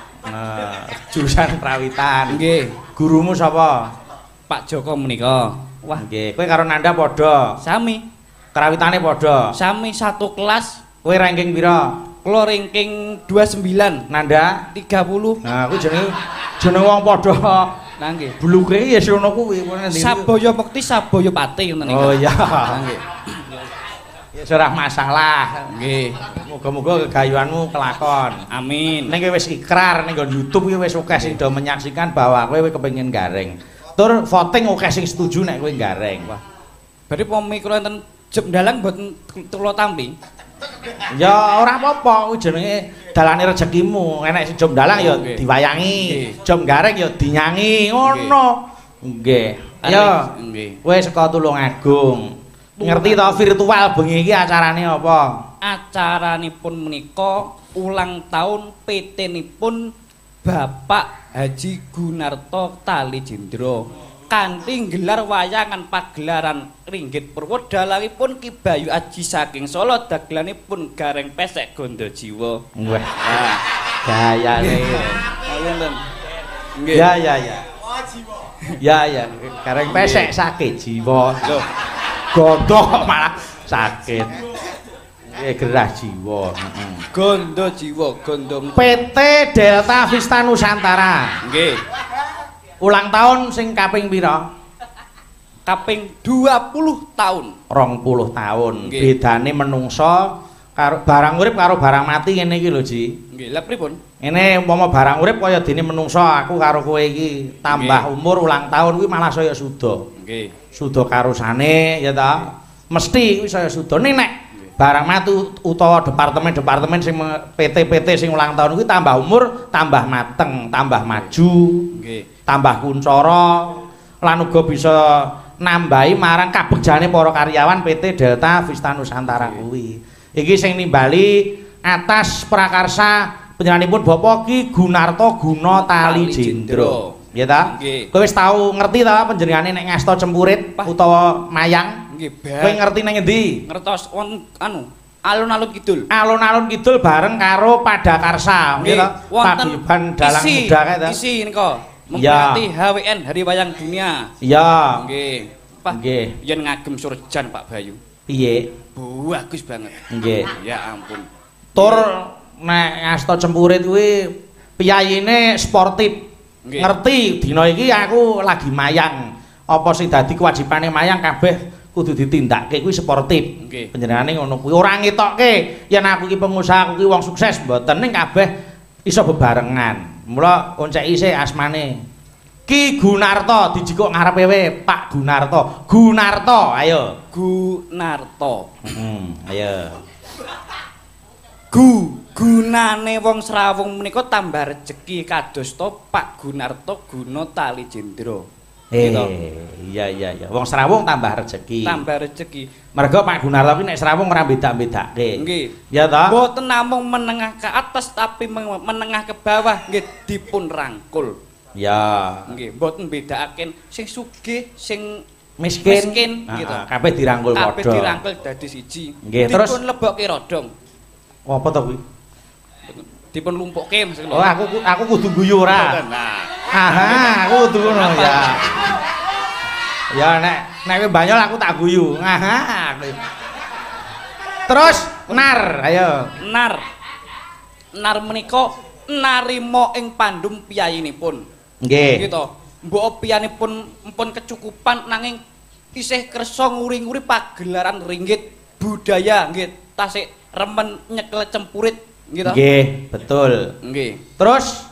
[SPEAKER 1] Jurusan Prawitan.
[SPEAKER 5] Nggih.
[SPEAKER 1] Gurumu sapa?
[SPEAKER 5] Pak Joko menika.
[SPEAKER 1] Wah, nggih. Kowe karo Nanda padha.
[SPEAKER 5] Sami.
[SPEAKER 1] Karawitane padha.
[SPEAKER 5] Sami satu kelas.
[SPEAKER 1] Kowe ranking pira?
[SPEAKER 5] Kula ranking 29.
[SPEAKER 1] Nanda
[SPEAKER 5] 30.
[SPEAKER 1] Nah, kuwi jeneng wong padha.
[SPEAKER 5] Nah nggih.
[SPEAKER 1] Bluke ya ngono kuwi.
[SPEAKER 5] Sabaya Mukti Sabaya Pati ngoten niku.
[SPEAKER 1] Oh iya.
[SPEAKER 5] Nggih.
[SPEAKER 1] Ya ora masalah.
[SPEAKER 5] Nggih.
[SPEAKER 1] Moga-moga kegayuanmu kelakon.
[SPEAKER 5] Amin.
[SPEAKER 1] Ning wis ikrar ning YouTube iki wis akeh sing do menyaksikan bahwa kowe kepengin gareng. Tur voting akeh sing setuju nek kowe gareng. Wah.
[SPEAKER 5] Berarti pemikiran enten jeb dalang mboten kula tampi.
[SPEAKER 1] Ya ora apa-apa, kuwi jenenge dalane rezekimu. Enek sing jom dalang ya diwayangi, jom gareng ya dinyangi, ngono. Nggih. Ya.
[SPEAKER 5] Nggih.
[SPEAKER 1] Kowe saka Tulungagung. Ngerti to virtual bengi iki acarane apa?
[SPEAKER 5] Acaranipun menika ulang tahun PT-nipun Bapak Haji Gunarto Talijendra. Kanthi gelar wayangan pagelaran Ringgit Purwo dalangipun Ki Bayu Aji saking Solo dagelanipun Gareng Pesek Gondo Jiwa.
[SPEAKER 1] Wah. Gayane.
[SPEAKER 5] Wonten. Nggih.
[SPEAKER 1] Ya. Ya. Gareng Pesek sakit jiwa.
[SPEAKER 5] Loh,
[SPEAKER 1] Gondo kok malah sakit. Gerah jiwa.
[SPEAKER 5] Gondo Jiwa, Gondo.
[SPEAKER 1] PT Delta Vista Nusantara.
[SPEAKER 5] Nggih.
[SPEAKER 1] Ulang tahun sing kaping pira?
[SPEAKER 5] Kaping 20 tahun.
[SPEAKER 1] 20 tahun.
[SPEAKER 5] Nggih.
[SPEAKER 1] Bedane menungso karo barang urip karo barang mati ngene iki lho, Ji.
[SPEAKER 5] Nggih, lha pripun?
[SPEAKER 1] Ini umpama barang urip kaya dene menungso aku karo kowe iki tambah umur ulang tahun kuwi malah saya suda.
[SPEAKER 5] Nggih.
[SPEAKER 1] Suda karosane ya ta. Mesti kuwi saya suda. Ning nek barang mati utawa departemen-departemen sing PT-PT sing ulang tahun kuwi tambah umur, tambah mateng, tambah maju.
[SPEAKER 5] Nggih.
[SPEAKER 1] Tambah kuncara lan uga bisa nambahi marang kabegjane para karyawan PT Delta Vista Nusantara kuwi. Iki sing nimbali atas prakarsa panjenenganipun Bapak Ki Gunarto Guna Talijendra. Ya ta? Kowe wis tau ngerti ta panjenengane nek ngasta cempurit utawa mayang?
[SPEAKER 5] Nggih,
[SPEAKER 1] Kowe ngerti nang endi?
[SPEAKER 5] ngertos alun-alun kidul.
[SPEAKER 1] Alun-alun kidul bareng karo Padakarsa, nggih ta? Paguyuban dalang muda kae ta.
[SPEAKER 5] Isi nika memperingati HWN Hari Wayang Dunia.
[SPEAKER 1] Iya.
[SPEAKER 5] Nggih. Pak.
[SPEAKER 1] Nggih.
[SPEAKER 5] Yen ngagem surjan Pak Bayu.
[SPEAKER 1] Piye?
[SPEAKER 5] Bagus banget.
[SPEAKER 1] Nggih.
[SPEAKER 5] Ya ampun.
[SPEAKER 1] Tur nek ngasta cempurit kuwi piyayine sportif. Ngerti dina iki aku lagi mayang. Apa sing dadi kewajibane mayang kabeh kudu ditindakke kuwi sportif.
[SPEAKER 5] Nggih.
[SPEAKER 1] Panjenengane ngono kuwi ora ngetokke yen aku iki pengusaha aku ki wong sukses mboten ning kabeh iso bebarengan. Mula onceki sik asmane Ki Gunarto dijikuk ngarepe we Pak Gunarto. Gunarto ayo.
[SPEAKER 5] Gunarto.
[SPEAKER 1] Ayo.
[SPEAKER 5] Gunane wong Srawung menika tambah rejeki kadosta Pak Gunarto guna tali jendra.
[SPEAKER 1] Iya. Wong Srawung tambah rezeki.
[SPEAKER 5] Tambah rezeki.
[SPEAKER 1] Mergo Pak Gunarto ki nek Srawung ora beda-bedake.
[SPEAKER 5] Nggih.
[SPEAKER 1] Ya toh?
[SPEAKER 5] Mboten namung menengah ke atas tapi menengah ke bawah nggih dipun rangkul.
[SPEAKER 1] Ya.
[SPEAKER 5] Nggih, mboten bedakaken sing sugih, sing
[SPEAKER 1] miskin
[SPEAKER 5] gitu.
[SPEAKER 1] Kabeh dirangkul padha.
[SPEAKER 5] Kabeh dirangkul dadi siji.
[SPEAKER 1] Nggih, terus
[SPEAKER 5] dipun lebokke rodong.
[SPEAKER 1] Apa to kuwi?
[SPEAKER 5] Dipun lumpukke maksud
[SPEAKER 1] Oh, aku kudu guyu ora. Aha, aku kudu ngono ya. Ya nek kowe banyol aku tak guyu. Aha. Terus nar, ayo. Nar
[SPEAKER 5] menika narima ing pandum piyayinipun.
[SPEAKER 1] Nggih.
[SPEAKER 5] Gitu. Mbok piyanipun empun kecukupan nanging isih kersa nguri-nguri pagelaran ringgit budaya nggih tasik remen nyekel cempurit gitu.
[SPEAKER 1] Nggih, betul.
[SPEAKER 5] Nggih.
[SPEAKER 1] Terus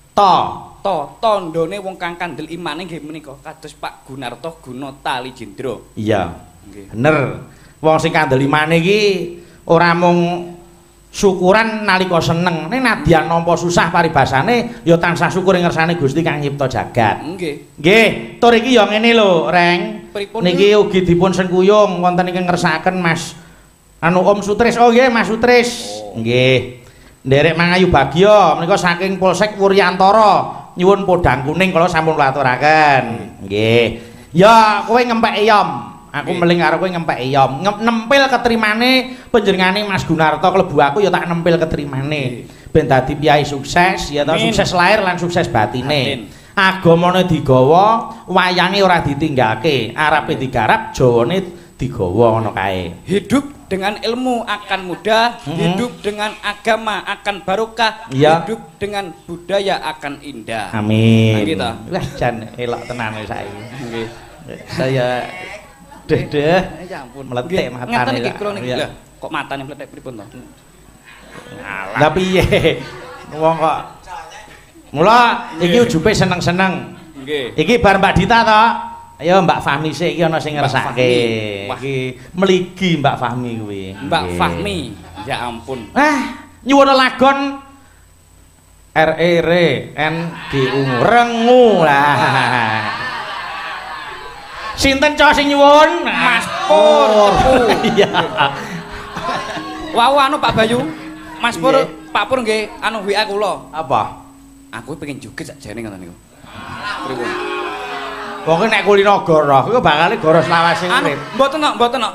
[SPEAKER 5] tandane wong kang kandel imane nggih menika kados Pak Gunarto guna tali jendra.
[SPEAKER 1] Iya.
[SPEAKER 5] Nggih.
[SPEAKER 1] Bener. Wong sing kandel imane iki ora mung syukuran nalika seneng, ning nadyan nampa susah paribasane ya tansah syukur ing ngersane Gusti kang nyipta jagat.
[SPEAKER 5] Nggih.
[SPEAKER 1] Nggih, tur iki ya ngene lho, Reng.
[SPEAKER 5] Pripun
[SPEAKER 1] Niki ugi dipun sengkuyung wonten ing ngersakaken Mas Om Sutris. Oh nggih, Mas Sutris. Nggih. Nderek Mangayu Bagya menika saking Polsek Wuryantara nyuwun podang kuning kula sampun aturaken. Nggih. Ya kowe ngempek iyom. Aku meling karo kowe ngempek iyom. Nempil ketrimane panjenengane Mas Gunarto klebu aku ya tak nempil ketrimane. Ben dadi piyai sukses ya ta sukses lahir lan sukses batine. Agamane digawa, wayange ora ditinggalke, arepe digarap, jawane digawa ngono kae.
[SPEAKER 5] Hidup dengan ilmu akan mudah, hidup dengan agama akan barokah,
[SPEAKER 1] ya.
[SPEAKER 5] Hidup dengan budaya akan indah.
[SPEAKER 1] Amin.
[SPEAKER 5] Nah, gitu.
[SPEAKER 1] Wah jan elok tenan saiki.
[SPEAKER 5] Nggih.
[SPEAKER 1] Saya deh.
[SPEAKER 5] Ya ampun.
[SPEAKER 1] Meletek matane.
[SPEAKER 5] Ngaten iki kula niki lho. Kok matane meletek pripun to?
[SPEAKER 1] Lah piye? Wong kok mula iki ujube seneng-seneng.
[SPEAKER 5] Nggih.
[SPEAKER 1] Iki bar Mbak Dita to. Ayo Mbak Fahmi sik iki ana sing ngersake. Iki mligi Mbak Fahmi kuwi.
[SPEAKER 5] Mbak Fahmi. Ya ampun.
[SPEAKER 1] Nyuwun lagon RERNGU rengu lah. Sinten cowok sing nyuwun?
[SPEAKER 5] Mas Pur.
[SPEAKER 1] Iya.
[SPEAKER 5] Wau anu Pak Bayu. Mas Pur, Pak Pur nggih anu WA kula.
[SPEAKER 1] Apa?
[SPEAKER 5] Aku pengen joget sakjane ngoten niku. Pripun?
[SPEAKER 1] Pokoke nek Kulinagara iku bakal goro selawase urip.
[SPEAKER 5] Mboten kok, mboten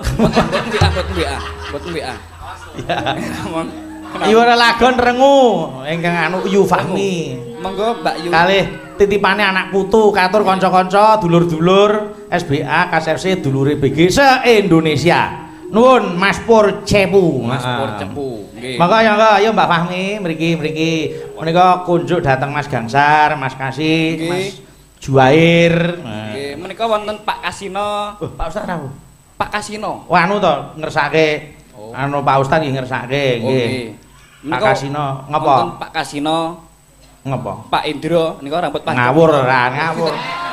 [SPEAKER 5] WA.
[SPEAKER 1] Iya. Iwara lagon rengu ingkang anu Yu Fahmi.
[SPEAKER 5] Monggo Mbak Yu.
[SPEAKER 1] Kalih titipane anak putu katur kanca-kanca, dulur-dulur SBA, KSFC, dulure BG se-Indonesia. Nuwun Mas Pur Cepu.
[SPEAKER 5] Mas Pur Cepu. Nggih.
[SPEAKER 1] Maka ya ayo Mbak Fahmi mriki menika kunjuk dateng Mas Gangsar, Mas Kasih, Mas Juair.
[SPEAKER 5] Nggih, menika wonten Pak Kasino.
[SPEAKER 1] Pak Ustaz rawuh.
[SPEAKER 5] Pak Kasino.
[SPEAKER 1] Wah anu to ngersake anu Pak Ustaz nggih ngersake nggih. Pak Kasino ngapa?
[SPEAKER 5] Wonten Pak Kasino.
[SPEAKER 1] Ngapa?
[SPEAKER 5] Pak Indro niku rambut panjang.
[SPEAKER 1] Ngawur ora ngawur.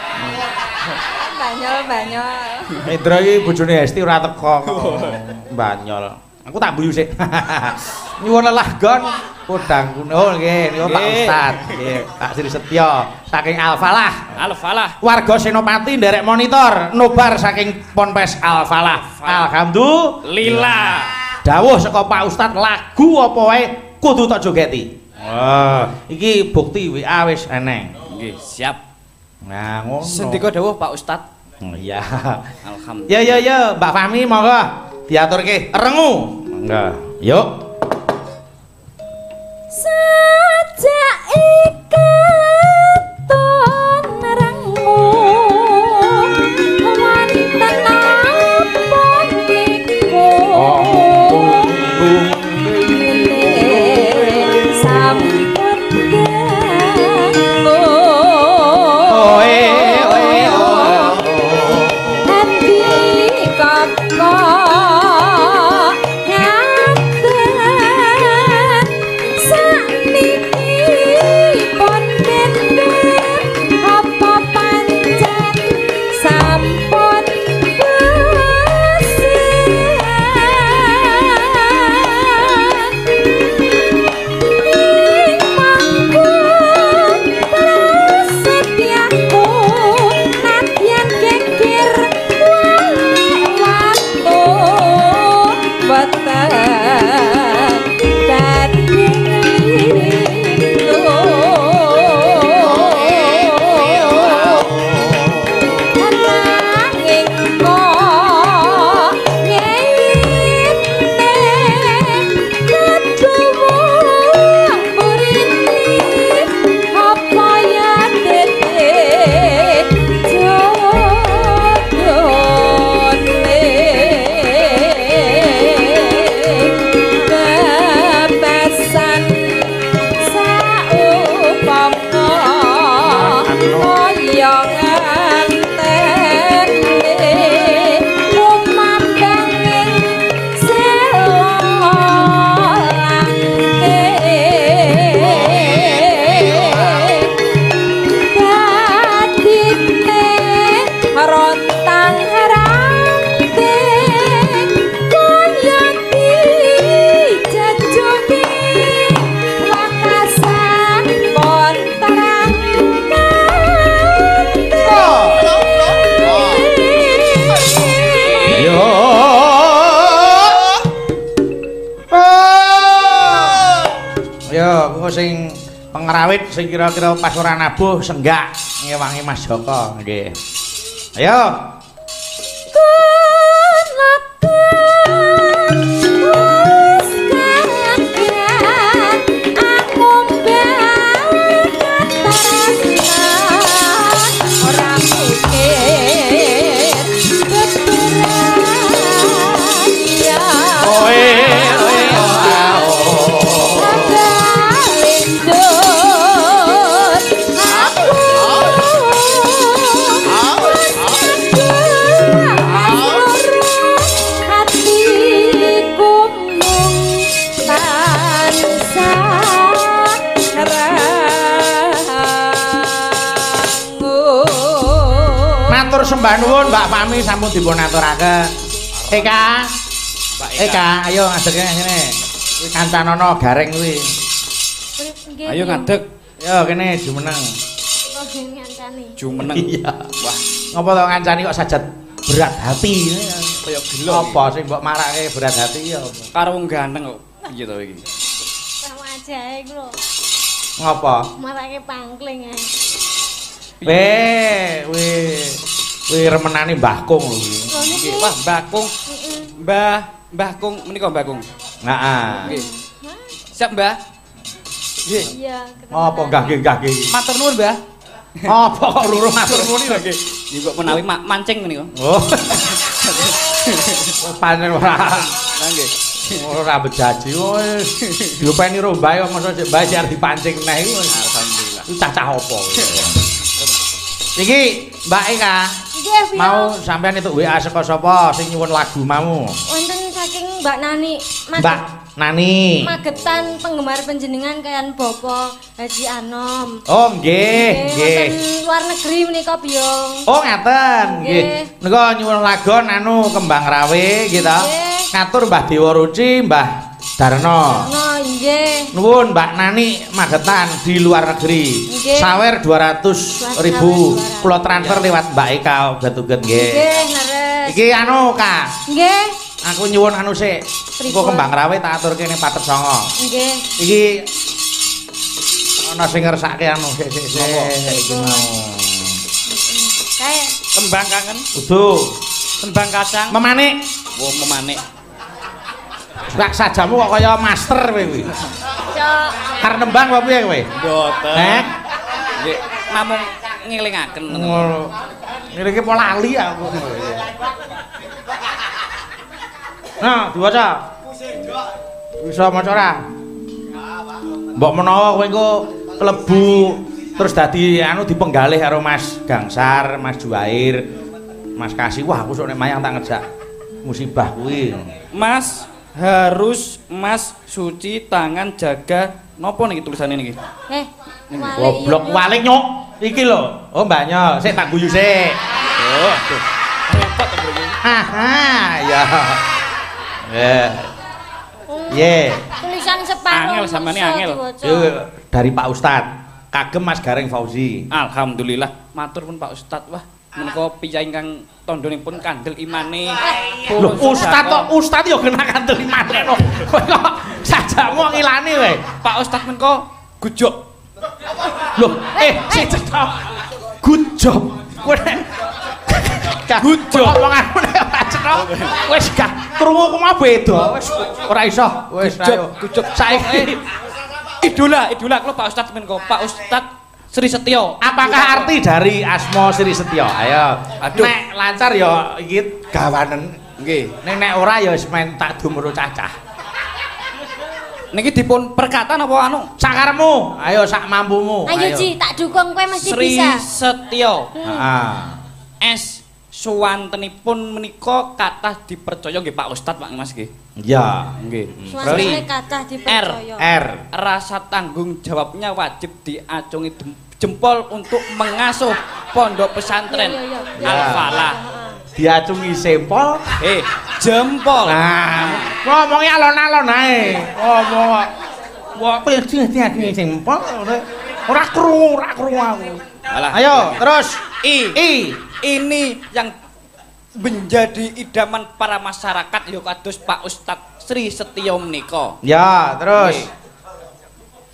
[SPEAKER 3] Banyol.
[SPEAKER 1] Indra iki bojone Hesti ora teko kok. Banyol. Aku tak buyu sik. Nyuwun lelagon podang kuno. Oh nggih, niku Pak Ustaz. Nggih, Pak Sri Setyo saking Al-Falah. Warga Senopati nderek monitor nobar saking Ponpes Al-Falah. Alhamdulillah. Dawuh saka Pak Ustaz lagu apa wae kudu tak jogeti. Wah, iki bukti WA wis eneng.
[SPEAKER 5] Nggih, siap.
[SPEAKER 1] Nah, ngono.
[SPEAKER 5] Sendika dawuh Pak Ustaz.
[SPEAKER 1] Iya.
[SPEAKER 5] Alhamdulillah.
[SPEAKER 1] Ya, Mbak Fahmi monggo diaturke rengu. Monggo. Yuk.
[SPEAKER 4] Sajak ikaton rengu wonten apa kiku sampun hati kok
[SPEAKER 1] engko sing pengrawit sing kira-kira pas ora nabuh senggak ngewangi Mas Joko nggih. Ayo. Sembah nuwun Mbak Pami sampun dipun aturaken. Eka. Eka, ayo ngadeg kene. Kuwi kancanono gareng kuwi.
[SPEAKER 5] Ayo ngadeg.
[SPEAKER 1] Yo kene jumeneng.
[SPEAKER 3] Kula ngancani.
[SPEAKER 5] Jumeneng.
[SPEAKER 1] Iya.
[SPEAKER 5] Wah,
[SPEAKER 1] Ngapa to ngancani kok sajat berat hati.
[SPEAKER 5] kaya gelo.
[SPEAKER 1] Apa sing mbok marake berat hati ya apa?
[SPEAKER 5] Karo wong ganteng kok. Piye to iki?
[SPEAKER 3] Sama aja ae lho.
[SPEAKER 1] Ngapa?
[SPEAKER 3] Marake pangkling ae.
[SPEAKER 1] Kuwi remenane Mbah Kung lho kuwi.
[SPEAKER 5] Nggih, wah Mbah Kung. Mbah Kung menika Mbah Kung.
[SPEAKER 1] Heeh.
[SPEAKER 5] Nggih. Siap, Mbah. Nggih.
[SPEAKER 3] Iya,
[SPEAKER 1] Apa nggih nggih.
[SPEAKER 5] Matur nuwun, Mbah.
[SPEAKER 1] Apa kok luru matur nuwun lho nggih.
[SPEAKER 5] Nggih kok menawi mancing menika.
[SPEAKER 1] Oh. Panen ora.
[SPEAKER 5] Lah nggih.
[SPEAKER 1] Ora bejaji wis. Diopeni rombae kok mosok sik bae arep dipancing neh iku.
[SPEAKER 5] Alhamdulillah.
[SPEAKER 1] Iku cacah apa? Iki Mbak Eka.
[SPEAKER 3] Nggih,
[SPEAKER 1] Mau sampean itu WA saka sapa sing nyuwun lagu mau?
[SPEAKER 3] wonten saking Mbak Nani.
[SPEAKER 1] Mbak Nani.
[SPEAKER 3] Magetan penggemar panjenengan kayan Bapak Haji Anom.
[SPEAKER 1] Oh nggih, nggih.
[SPEAKER 3] Wonten luar negeri menika Biyong.
[SPEAKER 1] Oh ngaten, nggih.
[SPEAKER 3] Nggih.
[SPEAKER 1] Nika nyuwun lagon anu Kembang Rawe gitu.
[SPEAKER 3] Nggih.
[SPEAKER 1] Ngatur Mbah Dewa Ruci, Mbah Darno.
[SPEAKER 3] No, nggih.
[SPEAKER 1] Nuwun Mbak Nani Magetan di luar negeri.
[SPEAKER 3] Nggih.
[SPEAKER 1] Sawer 200.000. Kula transfer lewat Mbak Eka uget-uget nggih.
[SPEAKER 3] Nggih, leres.
[SPEAKER 1] Iki anu Kak.
[SPEAKER 3] Nggih.
[SPEAKER 1] Aku nyuwun anu sik. Engko
[SPEAKER 3] Pripun?
[SPEAKER 1] Kembang Rawe tak aturke ning Patet Songo.
[SPEAKER 3] Nggih.
[SPEAKER 1] Iki ana sing ngersake anu sik. Iki mau.
[SPEAKER 3] Kae
[SPEAKER 5] Tembang kangen,
[SPEAKER 1] Udu.
[SPEAKER 5] tembang kacang.
[SPEAKER 1] Memanik.
[SPEAKER 5] Wong memanik.
[SPEAKER 1] Lak sajamu kok kaya master kowe kuwi.
[SPEAKER 3] cok.
[SPEAKER 1] Karep nembang apa piye kowe?
[SPEAKER 5] Mboten. Nggih, namung ngelingaken.
[SPEAKER 1] Ngono. Ngene iki pola lali aku. Nah, diwaca. Bisa maca ora? Mbok menawa kowe engko klebu terus dadi anu dipenggalih karo Mas Gangsar, Mas Juwair, Mas Kasih. Wah, aku sok nek mayang tak ngejak musibah kuwi.
[SPEAKER 5] Mas harus Mas suci tangan jaga nopo niki tulisane niki?
[SPEAKER 1] Goblok walik nyok. Iki lho. Oh, mbaknya, sik tak guyu sik.
[SPEAKER 5] Oh, aduh. Repot to iki.
[SPEAKER 1] Haha, ya. Ye.
[SPEAKER 3] Tulisan separuh.
[SPEAKER 5] Angel sampeyan angel.
[SPEAKER 1] Dari Pak Ustad. Kagem Mas Gareng Fauzi.
[SPEAKER 5] Alhamdulillah, matur pun Pak Ustad. Wah, menika piyai ingkang tandhanipun kandel imane.
[SPEAKER 1] Lho, Ustad yo kena kandel imane lho. Kowe kok sajamu ngilani kowe.
[SPEAKER 5] Pak Ustad menika gujuk.
[SPEAKER 1] Lho, sing cetok. Good job. Kowe good job omonganmu nek ora cetok. Wis gak krungu ku mah beda. Wis ora iso. Wis ayo.
[SPEAKER 5] Gujuk
[SPEAKER 1] Saiki
[SPEAKER 5] idola kula Pak Ustad menika. Pak Ustad Sri Setyo.
[SPEAKER 1] apakah arti dari asma Sri Setyo? Ayo.
[SPEAKER 5] Aduh.
[SPEAKER 1] Nek lancar ya iki gawanen.
[SPEAKER 5] Nggih.
[SPEAKER 1] Nek ora ya wis men tak dumuro cacah.
[SPEAKER 5] Niki dipun perkatan apa anu?
[SPEAKER 1] Sakarepmu. Ayo sak mampumu.
[SPEAKER 3] Ayo Ji, tak dukung kowe mesti
[SPEAKER 5] Sri
[SPEAKER 3] bisa.
[SPEAKER 5] Setyo.
[SPEAKER 1] Heeh.
[SPEAKER 5] S suwantenipun menika kathah dipercaya nggih Pak Ustad Pak Mas nggih.
[SPEAKER 1] Ya.
[SPEAKER 5] Nggih.
[SPEAKER 3] Suasana kathah dipercaya.
[SPEAKER 1] R.
[SPEAKER 5] Rasa tanggung jawabnya wajib diacungi jempol untuk mengasuh pondok pesantren
[SPEAKER 3] Iya.
[SPEAKER 5] Al-Falah.
[SPEAKER 1] Diacungi sempol.
[SPEAKER 5] Jempol.
[SPEAKER 1] Nah, ngomongnya alon-alon ae. Ngomong kok. Wah, diacungi sempol. Ora krungu aku.
[SPEAKER 5] Alah.
[SPEAKER 1] Ayo, terus
[SPEAKER 5] I. Ini yang menjadi idaman para masyarakat ya kados Pak Ustad Sri Setyo menika.
[SPEAKER 1] Ya, terus.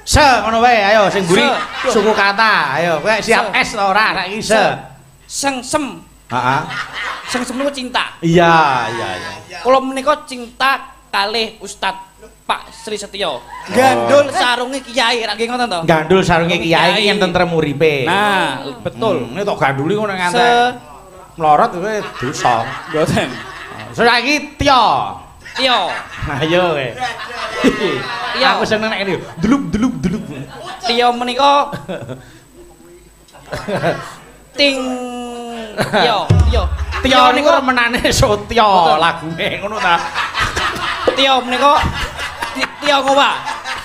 [SPEAKER 1] Se ngono wae, ayo sing mburi
[SPEAKER 5] Se.
[SPEAKER 1] suku kata. Ayo, kowe siap S ta ora saiki se.
[SPEAKER 5] Sengsem.
[SPEAKER 1] Heeh.
[SPEAKER 5] Sengsem niku cinta.
[SPEAKER 1] Iya.
[SPEAKER 5] Kula menika cinta kalih Ustad Pak Sri Setyo. Gandul sarunge kiai, ra nggih ngoten to?
[SPEAKER 1] Gandul sarunge kiai iki yen tentrem uripe.
[SPEAKER 5] Nah, betul.
[SPEAKER 1] Nek tok ganduli ngono ngantek. Mlorot kowe dosa.
[SPEAKER 5] Mboten.
[SPEAKER 1] Saiki Tio.
[SPEAKER 5] Tio.
[SPEAKER 1] Ayo kowe.
[SPEAKER 5] Iya.
[SPEAKER 1] Aku seneng nek ngene. Dulup.
[SPEAKER 5] Tio menika ting Tio.
[SPEAKER 1] Tio niku remenane Sotyo lagune ngono ta.
[SPEAKER 5] Tio menika Tio ngowah.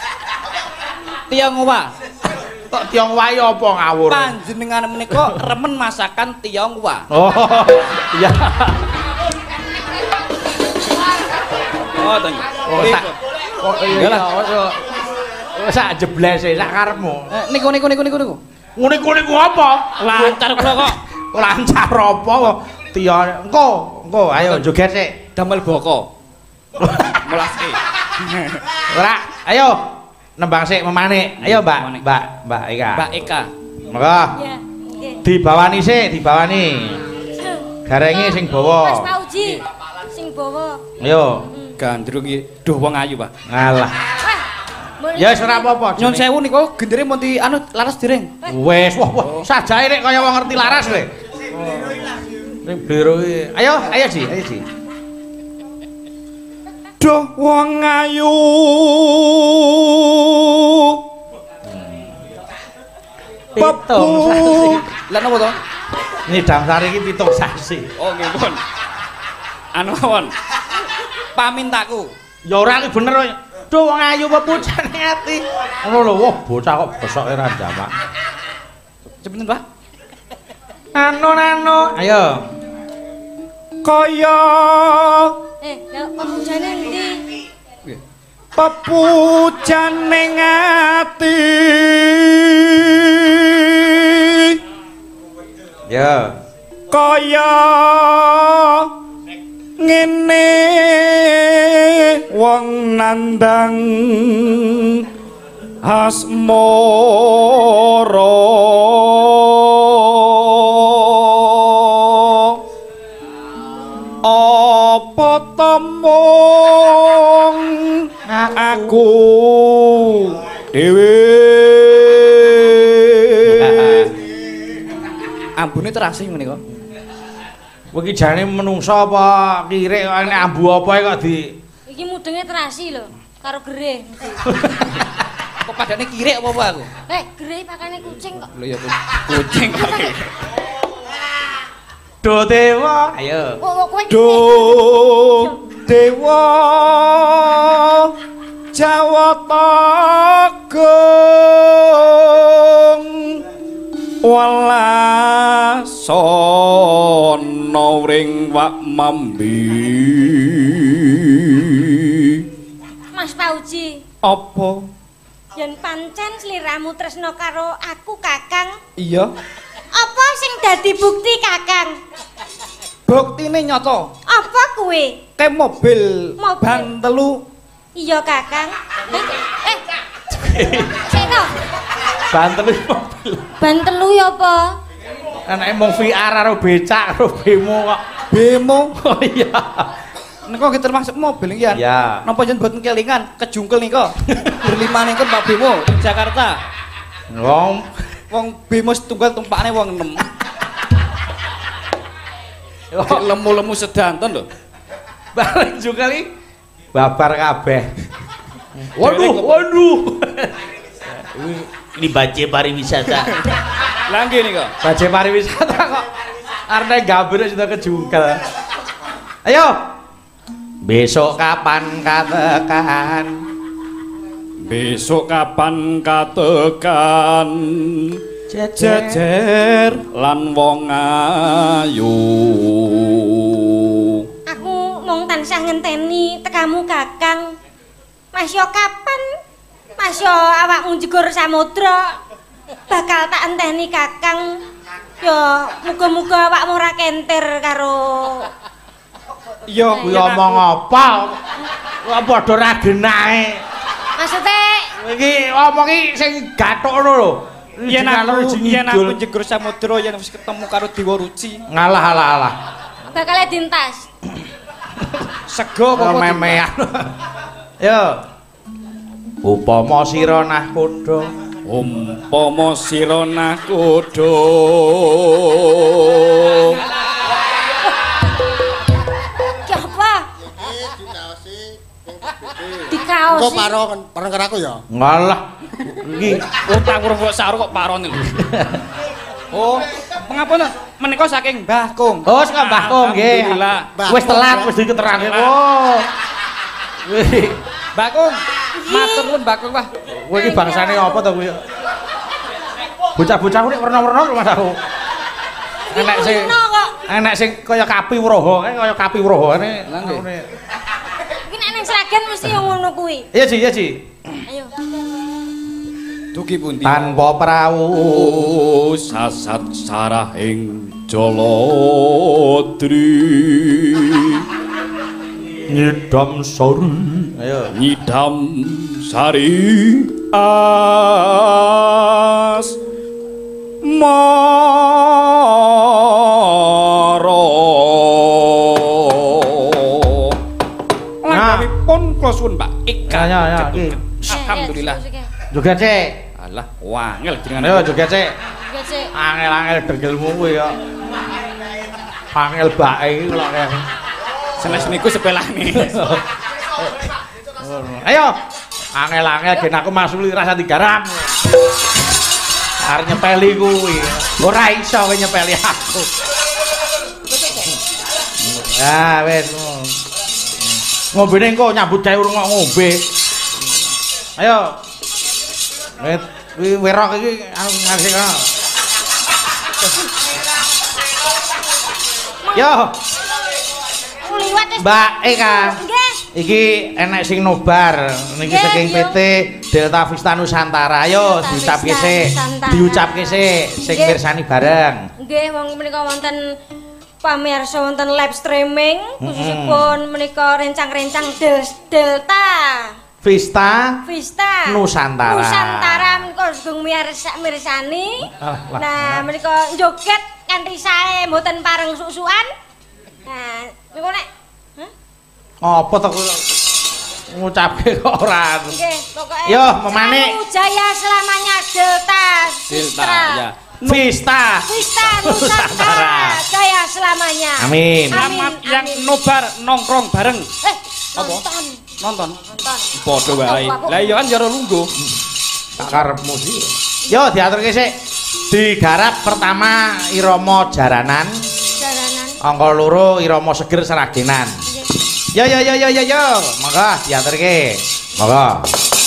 [SPEAKER 1] Kok Tionghoa ya apa ngawur?
[SPEAKER 5] Panjenengan menika remen masakan Tionghoa.
[SPEAKER 1] Oh, iya.
[SPEAKER 5] Oh, teng.
[SPEAKER 1] Oh, iya lah. Sak jeblese sak karepmu.
[SPEAKER 5] Niku.
[SPEAKER 1] Ngene-ngene apa?
[SPEAKER 5] Lancar kula kok.
[SPEAKER 1] Lancar apa kok? Tio, engko ayo joget sik.
[SPEAKER 5] Damel boko. Melaske.
[SPEAKER 1] Ora, ayo nembang sik memane. Ayo, Mbak Eka.
[SPEAKER 5] Mbak Eka.
[SPEAKER 1] Monggo.
[SPEAKER 3] Ya, nggih.
[SPEAKER 1] Dibawani sik, dibawani. Garenge sing
[SPEAKER 3] Mas
[SPEAKER 1] bawa.
[SPEAKER 3] Pauji sing bawa.
[SPEAKER 1] Ayo.
[SPEAKER 5] Gandrung iki duh wong ayu, Pak.
[SPEAKER 1] Ngalah.
[SPEAKER 3] Wah. boleh
[SPEAKER 1] Ya wis ora apa-apa.
[SPEAKER 5] Nyon sewu niku gendere mun di anu laras dereng.
[SPEAKER 1] Wes, wah, sajae nek kaya wong ngerti laras kowe. Ning blero iki. Ayo Ji.
[SPEAKER 5] Duh wong ayu.
[SPEAKER 1] Pitung sasi.
[SPEAKER 5] Lah napa to?
[SPEAKER 1] Nyidam sari iki pitung sasi.
[SPEAKER 5] Oh nggih pun. Anu mawon. Pamintaku.
[SPEAKER 1] Ya ora iki bener kok. Duh wong ayu pepujane ati. Ngono lho, wah bocah kok besoke ra jamak.
[SPEAKER 5] Cepeten, Pak.
[SPEAKER 1] Nano. Ayo.
[SPEAKER 5] Kaya
[SPEAKER 3] lah pemujane endi?
[SPEAKER 5] pepujane ngati.
[SPEAKER 1] Ya.
[SPEAKER 5] Kaya ngene wong nandang asmara apa temung aku dhewe ambune terasih menika.
[SPEAKER 1] Kowe iki jane menungso apa kirik kok nek ambu apa kok di
[SPEAKER 3] Iki mudenge terasi lho, karo gereh.
[SPEAKER 5] Kok padane kirik apa aku?
[SPEAKER 3] Gereh pakane kucing kok.
[SPEAKER 5] Lho ya kucing kok.
[SPEAKER 1] Do dewa. Ayo.
[SPEAKER 3] Kowe
[SPEAKER 5] Do dewa Jawatagung walasana ring wak mambi.
[SPEAKER 3] Mas Pauji,
[SPEAKER 5] Apa?
[SPEAKER 3] yen pancen sliramu tresno karo aku Kakang,
[SPEAKER 5] Iya.
[SPEAKER 3] apa sing dadi bukti Kakang?
[SPEAKER 5] Buktine nyata.
[SPEAKER 3] Apa kuwe?
[SPEAKER 5] Ke mobil
[SPEAKER 3] Mobil.
[SPEAKER 5] ban telu.
[SPEAKER 3] Iya Kakang. Seno,
[SPEAKER 1] Banten iki mobil.
[SPEAKER 3] ban telu ya apa?
[SPEAKER 1] Anake mung VR karo becak karo bemo kok.
[SPEAKER 5] Bemo.
[SPEAKER 1] Oh iya.
[SPEAKER 5] Nika ki termasuk mobil iki ya.
[SPEAKER 1] Ya.
[SPEAKER 5] Napa yen boten kelingan kejungkel nika. Berlima niku Pak Bemo di Jakarta. Wong Bemo setunggal tumpakane wong 6. Lemu-lemu sedanten lho.
[SPEAKER 1] Bareng juga li babar kabeh. Waduh. Ini baje pariwisata.
[SPEAKER 5] Lah nggih nika.
[SPEAKER 1] Baje pariwisata kok. Arne gambir sudah kejungkel. Ayo. Besok kapan katakan?
[SPEAKER 5] Besok kapan katekan jejer lan wong ayu.
[SPEAKER 3] Aku mung tansah ngenteni tekamu Kakang. Mas yo kapan? Mas yo awakmu jegur samudra. Bakal tak enteni Kakang. Yo muga-muga awakmu ora kentir karo
[SPEAKER 5] Yo
[SPEAKER 1] Kuwi omong apa? Kok padha ra genahe.
[SPEAKER 3] Maksudnya
[SPEAKER 1] Iki omong iki sing gathuk ngono lho.
[SPEAKER 5] Yen aku jegur samudra yen wis ketemu karo Dewa Ruci.
[SPEAKER 1] Ngalah alah.
[SPEAKER 3] Bakal dintas.
[SPEAKER 5] Sego apa
[SPEAKER 1] memean. Yo. Upama sira nah kodho.
[SPEAKER 5] Umpama sira nah kodho.
[SPEAKER 3] Ki apa? Dikaos.
[SPEAKER 6] Kok pareng karo aku ya?
[SPEAKER 1] Ngalah. Iki
[SPEAKER 5] utang urung kok saru kok parone lho. Oh, mengapa menika saking Mbah Kung.
[SPEAKER 1] Oh, saka Mbah Kung nggih. Wis telat wis diketerangke. Oh.
[SPEAKER 5] Mbah Kung, matur nuwun Mbah Kung, Pak.
[SPEAKER 1] Kowe iki bangsane apa to kowe? Bocah-bocah nek werna-werna lho Mas aku. Enek sing kaya Kapi Wraha, kaya Kapi Wraha ngene.
[SPEAKER 3] Iki nek ning Sragen mesti yo ngono kuwi.
[SPEAKER 1] Iya Ji.
[SPEAKER 3] Ayo.
[SPEAKER 5] Dugi pundi?
[SPEAKER 1] Tanpa prawu
[SPEAKER 5] sasat sarah ing Jaladri.
[SPEAKER 1] Nyidam sari. Ayo.
[SPEAKER 5] Nyidam sari as maro. Langganipun kula suwun Pak.
[SPEAKER 1] Ya.
[SPEAKER 5] Alhamdulillah.
[SPEAKER 1] Joget sik.
[SPEAKER 5] Alah, wangel jenengan.
[SPEAKER 1] Ayo joget sik.
[SPEAKER 3] Joget sik.
[SPEAKER 1] Angel-angel degilmu kuwi ya. Angel bae iki kok kaya.
[SPEAKER 5] Senes niku sepelane.
[SPEAKER 1] Ayo. Angel-angel gen aku masuli rasa digarap. Arep nyepeli kuwi. Ora iso kowe nyepeli aku. Ya wis. Ngombene engko nyambut gawe urung ngombe. Ayo. Werok iki ngasih kono. Yo.
[SPEAKER 3] Liwat wis.
[SPEAKER 1] Mbak Eka.
[SPEAKER 3] Nggih.
[SPEAKER 1] Iki enek sing nobar niki saking PT Delta Vista Nusantara. Ayo diucapke sik. Diucapke sik sing mirsani bareng.
[SPEAKER 3] Nggih, wong menika wonten pamirsa wonten live streaming khususipun menika rencang-rencang Delta
[SPEAKER 1] Vista Nusantara.
[SPEAKER 3] Nusantara menika sedung mirsani. Nah, menika joget kanthi sae mboten pareng susukan. Nah, niku nek
[SPEAKER 1] apa to ngucapke kok ora.
[SPEAKER 3] Nggih, pokoke.
[SPEAKER 1] Yo, memane.
[SPEAKER 3] Jaya selamanya Delta
[SPEAKER 5] Ya.
[SPEAKER 1] Vista
[SPEAKER 3] Nusantara. Jaya selamanya.
[SPEAKER 1] Amin.
[SPEAKER 5] Selamat yang nobar nongkrong bareng. Nonton. Padha wae. Lah iya kan jare lungguh.
[SPEAKER 1] Tak karepmu sih. Yo diaturke sik. Digarap pertama irama jaranan. Angka loro irama seger seragenan. Yo. Monggo diaturke. Monggo.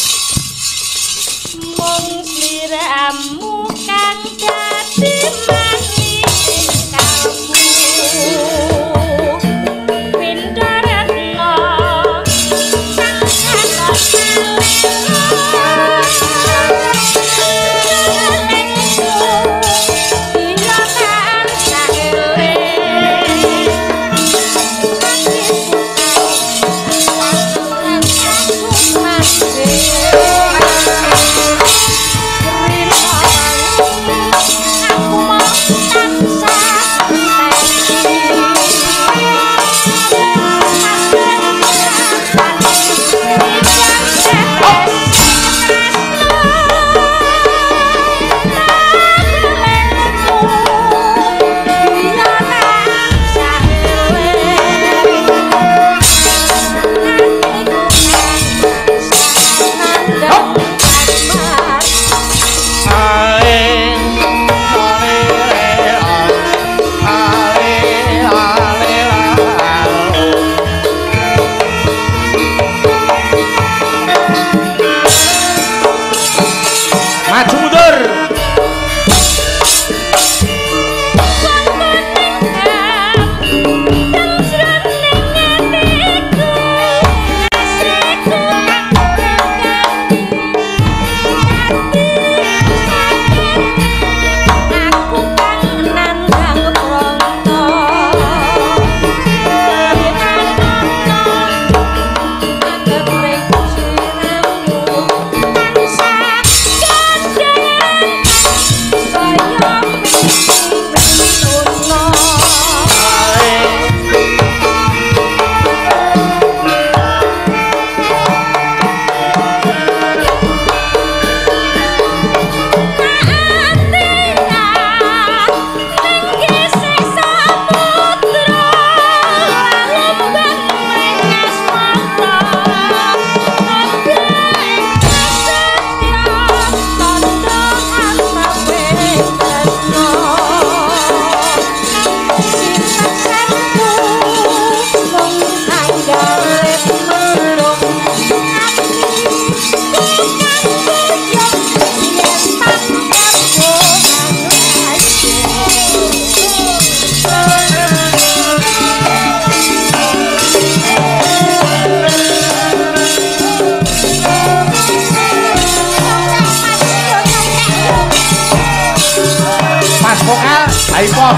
[SPEAKER 3] Mung sliramu kang dadi manis kamu. Aku mau
[SPEAKER 1] Saipov.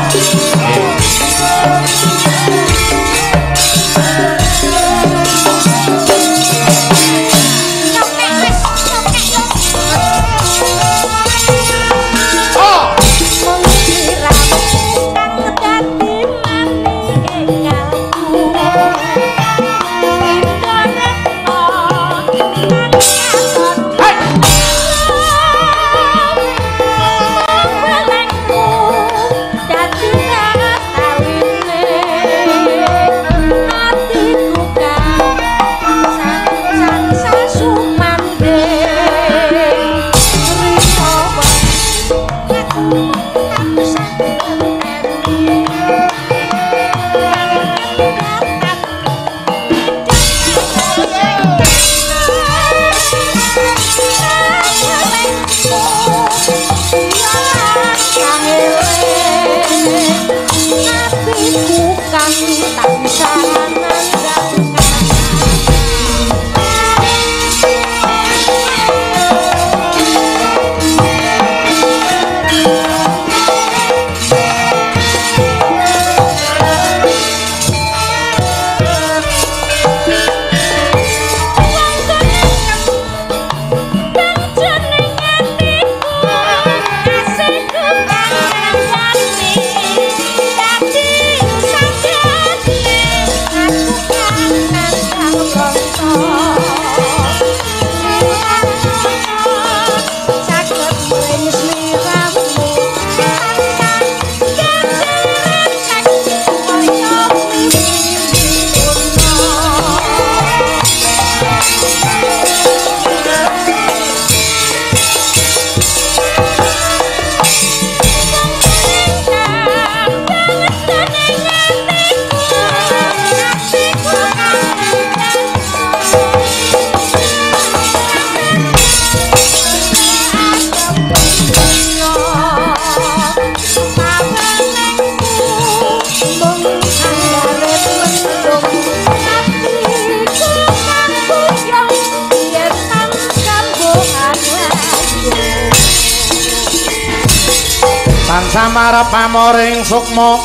[SPEAKER 1] Samarep pamoring sukma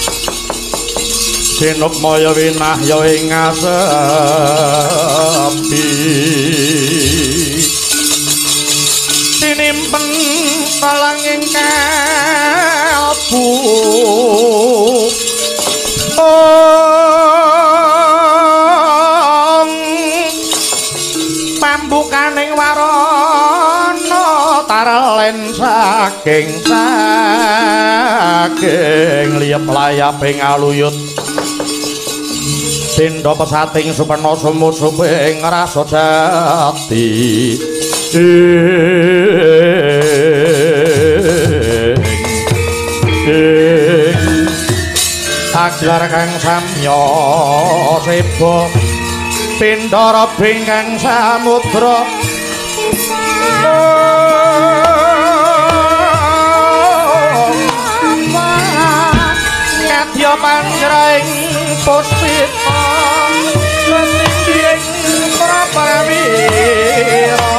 [SPEAKER 1] sinukmaya winah ya ing ngasepi tinimpen palanging kalbu pambukaning warana tarelen saking liep layaping aluyut tindha pesating supena sumusuping rasa jati ajar kang samya seba pindara bingkang samudra nyadya panjraing puspita satingging praprawira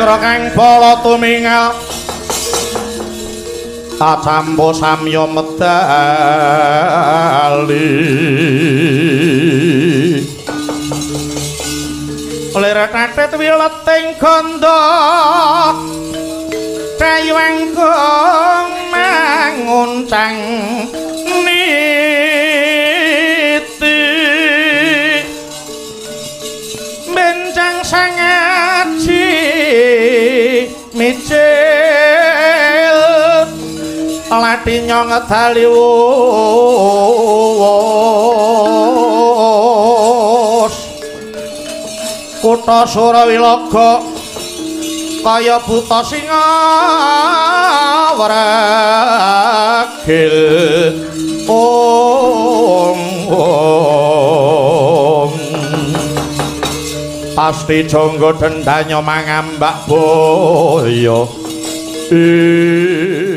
[SPEAKER 1] cakra kang bala tumingal acampo samya medali lir tatet wileting ganda cayu anggung manguncang niti bencang sangaji micil lati nyong daliwus kutha Surawilaga kaya buta singa wregil pasti jangga dendanya mangambak boyo